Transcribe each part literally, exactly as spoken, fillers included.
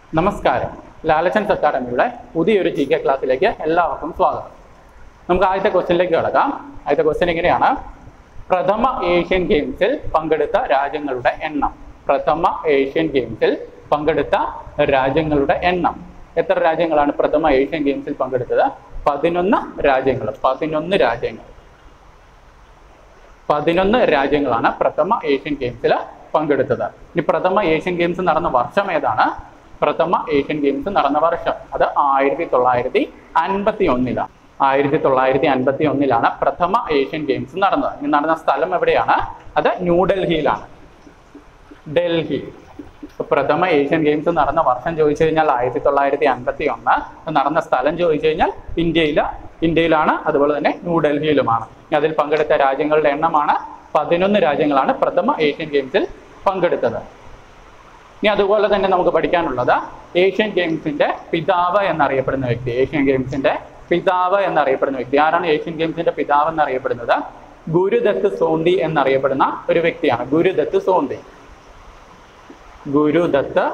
നമസ്കാരം. ലാലച്ചൻസ് അക്കാഡമിയുടെ പുതിയൊരു G K ക്ലാസ്സിലേക്ക് എല്ലാവർക്കും സ്വാഗതം. നമുക്ക് ആദ്യത്തെ ക്വസ്റ്റ്യനിലേക്ക് കിടക്കാം. ആദ്യത്തെ ക്വസ്റ്റ്യൻ എങ്ങനെയാണ്? പ്രഥമ ഏഷ്യൻ ഗെയിംസിൽ പങ്കെടുത്ത രാജ്യങ്ങളുടെ എണ്ണം. പ്രഥമ ഏഷ്യൻ ഗെയിംസിൽ പങ്കെടുത്ത രാജ്യങ്ങളുടെ എണ്ണം. എത്ര രാജ്യങ്ങളാണ് പ്രഥമ ഏഷ്യൻ ഗെയിംസിൽ പങ്കെടുത്തത്? പതിനൊന്ന് രാജ്യങ്ങൾ. പതിനൊന്ന് രാജ്യങ്ങൾ പതിനൊന്ന് രാജ്യങ്ങളാണ് പ്രഥമ ഏഷ്യൻ ഗെയിംസിൽ പങ്കെടുത്തത്. ഇനി പ്രഥമ ഏഷ്യൻ ഗെയിംസ് നടന്ന വർഷം ഏതാണ്? പ്രഥമ ഏഷ്യൻ ഗെയിംസ് നടന്ന വർഷം അത് ആയിരത്തി തൊള്ളായിരത്തി അൻപത്തി ഒന്നിലാണ്. ആയിരത്തി തൊള്ളായിരത്തി അൻപത്തി ഒന്നിലാണ് പ്രഥമ ഏഷ്യൻ ഗെയിംസ് നടന്നത്. ഇനി നടന്ന സ്ഥലം എവിടെയാണ്? അത് ന്യൂഡൽഹിയിലാണ്. ഡൽഹി. പ്രഥമ ഏഷ്യൻ ഗെയിംസ് നടന്ന വർഷം ചോദിച്ചു കഴിഞ്ഞാൽ ആയിരത്തി തൊള്ളായിരത്തി അൻപത്തി ഒന്ന്. നടന്ന സ്ഥലം ചോദിച്ചു കഴിഞ്ഞാൽ ഇന്ത്യയിൽ ഇന്ത്യയിലാണ് അതുപോലെ തന്നെ ന്യൂഡൽഹിയിലുമാണ്. അതിൽ പങ്കെടുത്ത രാജ്യങ്ങളുടെ എണ്ണമാണ് പതിനൊന്ന് രാജ്യങ്ങളാണ് പ്രഥമ ഏഷ്യൻ ഗെയിംസിൽ പങ്കെടുത്തത്. ഇനി അതുപോലെ തന്നെ നമുക്ക് പഠിക്കാനുള്ളത് ഏഷ്യൻ ഗെയിംസിന്റെ പിതാവ് എന്നറിയപ്പെടുന്ന വ്യക്തി. ഏഷ്യൻ ഗെയിംസിന്റെ പിതാവ് എന്നറിയപ്പെടുന്ന വ്യക്തി ആരാണ്? ഏഷ്യൻ ഗെയിംസിന്റെ പിതാവ് എന്നറിയപ്പെടുന്നത് ഗുരുദത്ത് സോന്തി എന്നറിയപ്പെടുന്ന ഒരു വ്യക്തിയാണ്. ഗുരുദത്ത് സോന്തി. ഗുരുദത്ത്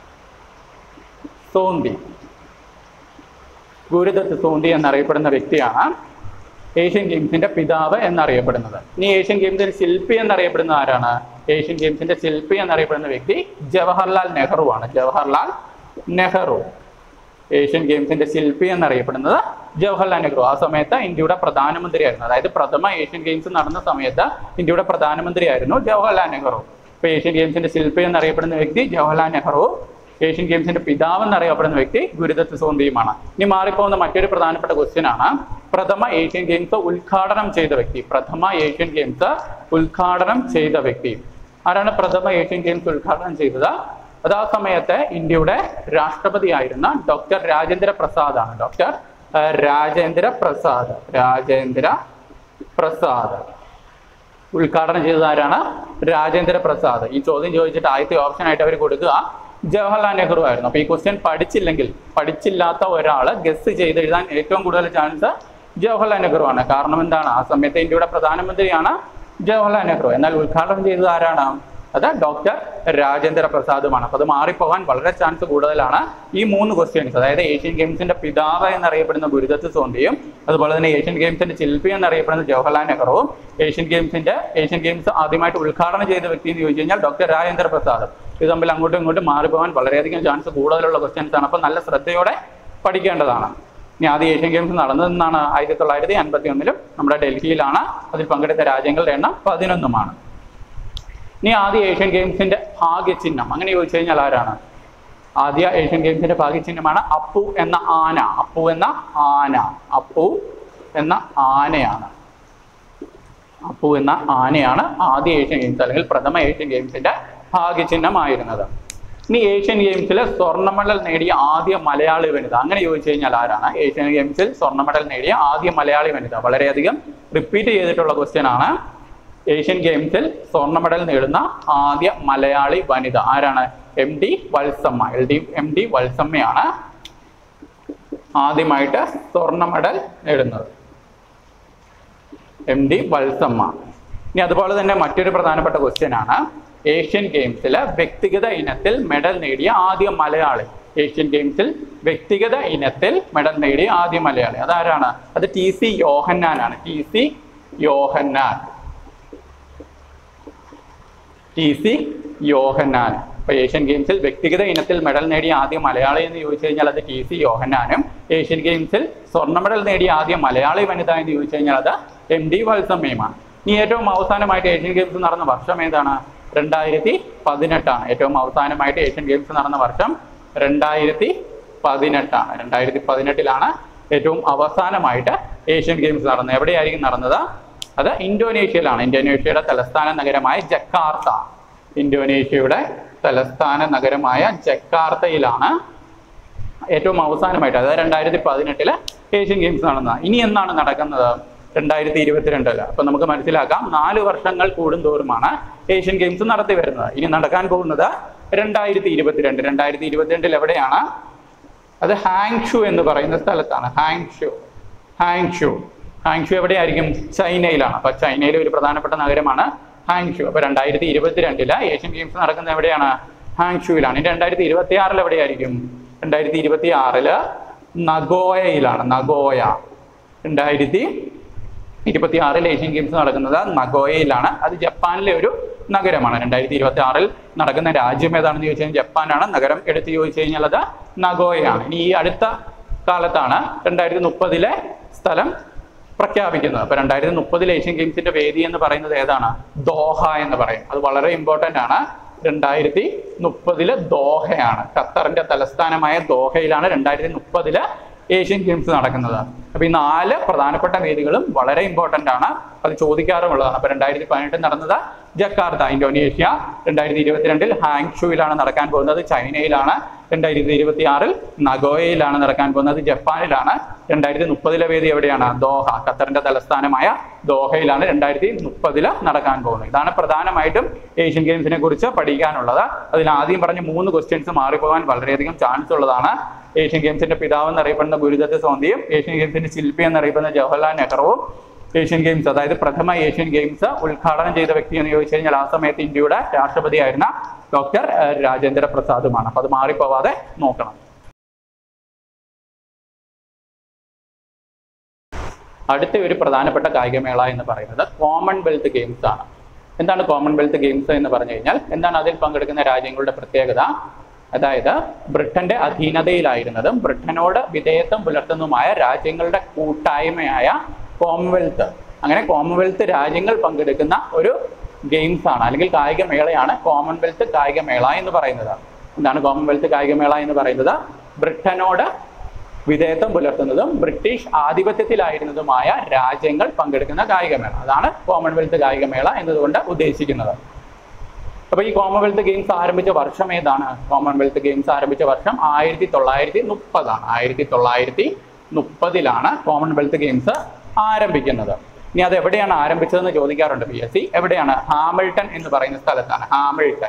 സോന്തി ഗുരുദത്ത് സോന്തി എന്നറിയപ്പെടുന്ന വ്യക്തിയാണ് ഏഷ്യൻ ഗെയിംസിന്റെ പിതാവ് എന്നറിയപ്പെടുന്നത്. ഇനി ഏഷ്യൻ ഗെയിംസിന്റെ ശില്പി എന്നറിയപ്പെടുന്ന ആരാണ്? ഏഷ്യൻ ഗെയിംസിന്റെ ശില്പി എന്നറിയപ്പെടുന്ന വ്യക്തി ജവഹർലാൽ നെഹ്റു ആണ്. ജവഹർലാൽ നെഹ്റു. ഏഷ്യൻ ഗെയിംസിന്റെ ശില്പി എന്നറിയപ്പെടുന്നത് ജവഹർലാൽ നെഹ്റു. ആ സമയത്ത് ഇന്ത്യയുടെ പ്രധാനമന്ത്രിയായിരുന്നു. അതായത് പ്രഥമ ഏഷ്യൻ ഗെയിംസ് നടന്ന സമയത്ത് ഇന്ത്യയുടെ പ്രധാനമന്ത്രിയായിരുന്നു ജവഹർലാൽ നെഹ്റു. ഇപ്പൊ ഏഷ്യൻ ഗെയിംസിന്റെ ശില്പി എന്നറിയപ്പെടുന്ന വ്യക്തി ജവഹർലാൽ നെഹ്റു. ഏഷ്യൻ ഗെയിംസിന്റെ പിതാവ് എന്നറിയപ്പെടുന്ന വ്യക്തി ഗുരുദത്ത് സോന്തിയുമാണ്. ഇനി മാറിപ്പോകുന്ന മറ്റൊരു പ്രധാനപ്പെട്ട ക്വസ്റ്റ്യൻ ആണ് പ്രഥമ ഏഷ്യൻ ഗെയിംസ് ഉദ്ഘാടനം ചെയ്ത വ്യക്തി. പ്രഥമ ഏഷ്യൻ ഗെയിംസ് ഉദ്ഘാടനം ചെയ്ത വ്യക്തി ആരാണ്? പ്രഥമ ഏഷ്യൻ ഗെയിംസ് ഉദ്ഘാടനം ചെയ്തത് അത് ആ സമയത്ത് ഇന്ത്യയുടെ രാഷ്ട്രപതിയായിരുന്ന ഡോക്ടർ രാജേന്ദ്ര പ്രസാദ് ആണ്. ഡോക്ടർ രാജേന്ദ്ര പ്രസാദ് രാജേന്ദ്ര പ്രസാദ് ഉദ്ഘാടനം ചെയ്തത് ആരാണ്? രാജേന്ദ്ര പ്രസാദ്. ഈ ചോദ്യം ചോദിച്ചിട്ട് ആദ്യത്തെ ഓപ്ഷൻ ആയിട്ട് അവർ കൊടുക്കുക ജവഹർലാൽ നെഹ്റു ആയിരുന്നു. അപ്പൊ ഈ ക്വസ്റ്റ്യൻ പഠിച്ചില്ലെങ്കിൽ പഠിച്ചില്ലാത്ത ഒരാൾ ഗസ് ചെയ്ത് എഴുതാൻ ഏറ്റവും കൂടുതൽ ചാൻസ് ജവഹർലാൽ നെഹ്റു ആണ്. കാരണം എന്താണ്? ആ സമയത്ത് ഇന്ത്യയുടെ പ്രധാനമന്ത്രിയാണ് ജവഹർലാൽ നെഹ്റു. എന്നാൽ ഉദ്ഘാടനം ചെയ്തത് ആരാണ്? അത് ഡോക്ടർ രാജേന്ദ്ര പ്രസാദുമാണ്. അപ്പൊ അത് മാറിപ്പോകാൻ വളരെ ചാൻസ് കൂടുതലാണ്. ഈ മൂന്ന് ക്വസ്റ്റ്യൻസ്, അതായത് ഏഷ്യൻ ഗെയിംസിന്റെ പിതാവ് എന്നറിയപ്പെടുന്ന ഗുരുദത്ത് സോന്തിയും അതുപോലെ തന്നെ ഏഷ്യൻ ഗെയിംസിന്റെ ശില്പി എന്നറിയപ്പെടുന്ന ജവഹർലാൽ നെഹ്റുവും ഏഷ്യൻ ഗെയിംസിന്റെ ഏഷ്യൻ ഗെയിംസ് ആദ്യമായിട്ട് ഉദ്ഘാടനം ചെയ്ത വ്യക്തി എന്ന് ചോദിച്ചു കഴിഞ്ഞാൽ ഡോക്ടർ രാജേന്ദ്ര പ്രസാദ്. ഇത് തമ്മിൽ അങ്ങോട്ടും ഇങ്ങോട്ടും മാറിപ്പോകാൻ വളരെയധികം ചാൻസ് കൂടുതലുള്ള ക്വസ്റ്റ്യൻസ് ആണ്. അപ്പൊ നല്ല ശ്രദ്ധയോടെ പഠിക്കേണ്ടതാണ്. ഇനി ആദ്യം ഏഷ്യൻ ഗെയിംസ് നടന്നതെന്നാണ് ആയിരത്തി തൊള്ളായിരത്തി അൻപത്തി ഒന്നിലും നമ്മുടെ ഡൽഹിയിലാണ്. അതിൽ പങ്കെടുത്ത രാജ്യങ്ങളുടെ എണ്ണം പതിനൊന്നുമാണ്. ഇനി ആദ്യ ഏഷ്യൻ ഗെയിംസിന്റെ ഭാഗ്യചിഹ്നം അങ്ങനെ ചോദിച്ചു കഴിഞ്ഞാൽ ആരാണ്? ആദ്യ ഏഷ്യൻ ഗെയിംസിന്റെ ഭാഗ്യചിഹ്നമാണ് അപ്പു എന്ന ആന. അപ്പു എന്ന ആന അപ്പു എന്ന ആനയാണ്. അപ്പു എന്ന ആനയാണ് ആദ്യ ഏഷ്യൻ ഗെയിംസ് അല്ലെങ്കിൽ പ്രഥമ ഏഷ്യൻ ഗെയിംസിന്റെ ഭാഗ്യചിഹ്നമായിരുന്നത്. ഇനി ഏഷ്യൻ ഗെയിംസിൽ സ്വർണ്ണ മെഡൽ നേടിയ ആദ്യ മലയാളി വനിത അങ്ങനെ ചോദിച്ചു കഴിഞ്ഞാൽ ആരാണ്? ഏഷ്യൻ ഗെയിംസിൽ സ്വർണ്ണ മെഡൽ നേടിയ ആദ്യ മലയാളി വനിത. വളരെയധികം റിപ്പീറ്റ് ചെയ്തിട്ടുള്ള ക്വസ്റ്റ്യൻ ആണ്. ഏഷ്യൻ ഗെയിംസിൽ സ്വർണ്ണ മെഡൽ നേടുന്ന ആദ്യ മലയാളി വനിത ആരാണ്? M D Valsamma. L D M D വത്സമ്മയാണ് ആദ്യമായിട്ട് സ്വർണ്ണ മെഡൽ നേടുന്നത്. M D Valsamma. ഇനി അതുപോലെ തന്നെ മറ്റൊരു പ്രധാനപ്പെട്ട ക്വസ്റ്റ്യൻ ആണ് ഏഷ്യൻ ഗെയിംസിൽ വ്യക്തിഗത ഇനത്തിൽ മെഡൽ നേടിയ ആദ്യ മലയാളി. ഏഷ്യൻ ഗെയിംസിൽ വ്യക്തിഗത ഇനത്തിൽ മെഡൽ നേടിയ ആദ്യ മലയാളി അതാരാണ്? അത് ടി സി യോഹന്നാൻ ആണ്. T C Yohannan. T C Yohannan. അപ്പൊ ഏഷ്യൻ ഗെയിംസിൽ വ്യക്തിഗത ഇനത്തിൽ മെഡൽ നേടിയ ആദ്യ മലയാളി എന്ന് ചോദിച്ചു കഴിഞ്ഞാൽ അത് ടി സി യോഹന്നാനും. ഏഷ്യൻ ഗെയിംസിൽ സ്വർണ്ണ മെഡൽ നേടിയ ആദ്യ മലയാളി വനിത എന്ന് ചോദിച്ചു കഴിഞ്ഞാൽ അത് എം ഡി വത്സമ്മയുമാണ്. ഇനി ഏറ്റവും അവസാനമായിട്ട് ഏഷ്യൻ ഗെയിംസ് നടന്ന വർഷം ഏതാണ്? രണ്ടായിരത്തി പതിനെട്ടാണ്. ഏറ്റവും അവസാനമായിട്ട് ഏഷ്യൻ ഗെയിംസ് നടന്ന വർഷം രണ്ടായിരത്തി പതിനെട്ടാണ്. രണ്ടായിരത്തി പതിനെട്ടിലാണ് ഏറ്റവും അവസാനമായിട്ട് ഏഷ്യൻ ഗെയിംസ് നടന്നത്. എവിടെയായിരിക്കും നടന്നത്? അത് ഇന്തോനേഷ്യയിലാണ്. ഇന്തോനേഷ്യയുടെ തലസ്ഥാന നഗരമായ ജക്കാർത്ത. ഇന്തോനേഷ്യയുടെ തലസ്ഥാന നഗരമായ ജക്കാർത്തയിലാണ് ഏറ്റവും അവസാനമായിട്ട് അതായത് രണ്ടായിരത്തി പതിനെട്ടില് ഏഷ്യൻ ഗെയിംസ് നടന്നത്. ഇനി എന്നാണ് നടക്കുന്നത്? രണ്ടായിരത്തി ഇരുപത്തിരണ്ടില്. അപ്പൊ നമുക്ക് മനസ്സിലാക്കാം നാല് വർഷങ്ങൾ കൂടുന്തോറുമാണ് ഏഷ്യൻ ഗെയിംസ് നടത്തി വരുന്നത്. ഇനി നടക്കാൻ പോകുന്നത് രണ്ടായിരത്തി ഇരുപത്തിരണ്ട്. രണ്ടായിരത്തി ഇരുപത്തിരണ്ടിൽ എവിടെയാണ്? അത് ഹാങ്ഷു എന്ന് പറയുന്ന സ്ഥലത്താണ്. ഹാങ്ഷു ഹാങ്ഷു ഹാങ്ഷു എവിടെയായിരിക്കും? ചൈനയിലാണ്. അപ്പൊ ചൈനയിലെ ഒരു പ്രധാനപ്പെട്ട നഗരമാണ് ഹാങ്ഷു. അപ്പൊ രണ്ടായിരത്തി ഇരുപത്തിരണ്ടില് ഏഷ്യൻ ഗെയിംസ് നടക്കുന്നത് എവിടെയാണ്? ഹാങ്ഷുവിലാണ്. ഇനി രണ്ടായിരത്തി ഇരുപത്തി ആറിൽ എവിടെയായിരിക്കും? രണ്ടായിരത്തി ഇരുപത്തി ആറില് നഗോയയിലാണ്. നഗോയ രണ്ടായിരത്തി ഇരുപത്തി ആറിൽ ഏഷ്യൻ ഗെയിംസ് നടക്കുന്നത് നഗോയയിലാണ്. അത് ജപ്പാനിലെ ഒരു നഗരമാണ്. രണ്ടായിരത്തി ഇരുപത്തി ആറിൽ നടക്കുന്ന രാജ്യം ഏതാണെന്ന് ചോദിച്ചു കഴിഞ്ഞാൽ ജപ്പാനാണ്. നഗരം എടുത്ത് ചോദിച്ചു കഴിഞ്ഞാൽ അത് നഗോയയാണ്. ഇനി ഈ അടുത്ത കാലത്താണ് രണ്ടായിരത്തി മുപ്പതിലെ സ്ഥലം പ്രഖ്യാപിക്കുന്നത്. അപ്പൊ രണ്ടായിരത്തി മുപ്പതിൽ ഏഷ്യൻ ഗെയിംസിന്റെ വേദി എന്ന് പറയുന്നത് ഏതാണ്? ദോഹ എന്ന് പറയും. അത് വളരെ ഇമ്പോർട്ടന്റ് ആണ്. രണ്ടായിരത്തി മുപ്പതില് ദോഹയാണ്. ഖത്തറിന്റെ തലസ്ഥാനമായ ദോഹയിലാണ് രണ്ടായിരത്തി മുപ്പതില് ഏഷ്യൻ ഗെയിംസ് നടക്കുന്നത്. അപ്പൊ ഈ നാല് പ്രധാനപ്പെട്ട വേദികളും വളരെ ഇമ്പോർട്ടന്റ് ആണ്. അത് ചോദിക്കാറുമുള്ളതാണ്. അപ്പൊ രണ്ടായിരത്തി പതിനെട്ടിൽ നടന്നത് ജക്കാർത്ത, ഇന്തോനേഷ്യ. രണ്ടായിരത്തി ഇരുപത്തിരണ്ടിൽ ഹാങ്ഷുവിലാണ് നടക്കാൻ പോകുന്നത്, ചൈനയിലാണ്. രണ്ടായിരത്തി ഇരുപത്തി ആറിൽ നഗോയയിലാണ് നടക്കാൻ പോകുന്നത്, ജപ്പാനിലാണ്. രണ്ടായിരത്തി മുപ്പതിലെ വേദി എവിടെയാണ്? ദോഹ, ഖത്തറിന്റെ തലസ്ഥാനമായ ദോഹയിലാണ് രണ്ടായിരത്തി മുപ്പതില് നടക്കാൻ പോകുന്നത്. ഇതാണ് പ്രധാനമായിട്ടും ഏഷ്യൻ ഗെയിംസിനെ കുറിച്ച് പഠിക്കാനുള്ളത്. അതിൽ ആദ്യം പറഞ്ഞ മൂന്ന് ക്വസ്റ്റ്യൻസ് മാറിപ്പോകാൻ വളരെയധികം ചാൻസ് ഉള്ളതാണ്. ഏഷ്യൻ ഗെയിംസിന്റെ പിതാവ് എന്നറിയപ്പെടുന്ന ഗുരുദത്ത് സോന്ദിയും ഏഷ്യൻ ഗെയിംസിന്റെ ശില്പി എന്നറിയപ്പെടുന്ന ജവഹർലാൽ നെഹ്റുവും ഏഷ്യൻ ഗെയിംസ്, അതായത് പ്രഥമ ഏഷ്യൻ ഗെയിംസ് ഉദ്ഘാടനം ചെയ്ത വ്യക്തി എന്ന് ചോദിച്ചു കഴിഞ്ഞാൽ ആ സമയത്ത് ഇന്ത്യയുടെ രാഷ്ട്രപതിയായിരുന്ന ഡോക്ടർ രാജേന്ദ്ര പ്രസാദുമാണ്. അപ്പൊ അത് മാറിപ്പോവാതെ നോക്കണം. അടുത്ത ഒരു പ്രധാനപ്പെട്ട കായികമേള എന്ന് പറയുന്നത് കോമൺവെൽത്ത് ഗെയിംസ് ആണ്. എന്താണ് കോമൺവെൽത്ത് ഗെയിംസ് എന്ന് പറഞ്ഞു കഴിഞ്ഞാൽ എന്താണ് അതിൽ പങ്കെടുക്കുന്ന രാജ്യങ്ങളുടെ പ്രത്യേകത? അതായത് ബ്രിട്ടന്റെ അധീനതയിലായിരുന്നതും ബ്രിട്ടനോട് വിധേയത്വം പുലർത്തുന്നതുമായ രാജ്യങ്ങളുടെ കൂട്ടായ്മയായ കോമൺവെൽത്ത്, അങ്ങനെ കോമൺവെൽത്ത് രാജ്യങ്ങൾ പങ്കെടുക്കുന്ന ഒരു ഗെയിംസ് ആണ് അല്ലെങ്കിൽ കായികമേളയാണ് കോമൺവെൽത്ത് കായികമേള എന്ന് പറയുന്നത്. എന്താണ് കോമൺവെൽത്ത് കായികമേള എന്ന് പറയുന്നത്? ബ്രിട്ടനോട് വിധേയത്വം പുലർത്തുന്നതും ബ്രിട്ടീഷ് ആധിപത്യത്തിലായിരുന്നതുമായ രാജ്യങ്ങൾ പങ്കെടുക്കുന്ന കായികമേള, അതാണ് കോമൺവെൽത്ത് കായികമേള എന്നതുകൊണ്ട് ഉദ്ദേശിക്കുന്നത്. അപ്പൊ ഈ കോമൺവെൽത്ത് ഗെയിംസ് ആരംഭിച്ച വർഷം ഏതാണ്? കോമൺവെൽത്ത് ഗെയിംസ് ആരംഭിച്ച വർഷം ആയിരത്തി തൊള്ളായിരത്തി മുപ്പതാണ്. ആയിരത്തി തൊള്ളായിരത്തി മുപ്പതിലാണ് കോമൺവെൽത്ത് ഗെയിംസ് ആരംഭിക്കുന്നത്. ഇനി അത് എവിടെയാണ് ആരംഭിച്ചതെന്ന് ചോദിക്കാറുണ്ട് പി എസ് സി. എവിടെയാണ്? ഹാമിൽട്ടൺ എന്ന് പറയുന്ന സ്ഥലത്താണ്. ഹാമിൽട്ടൺ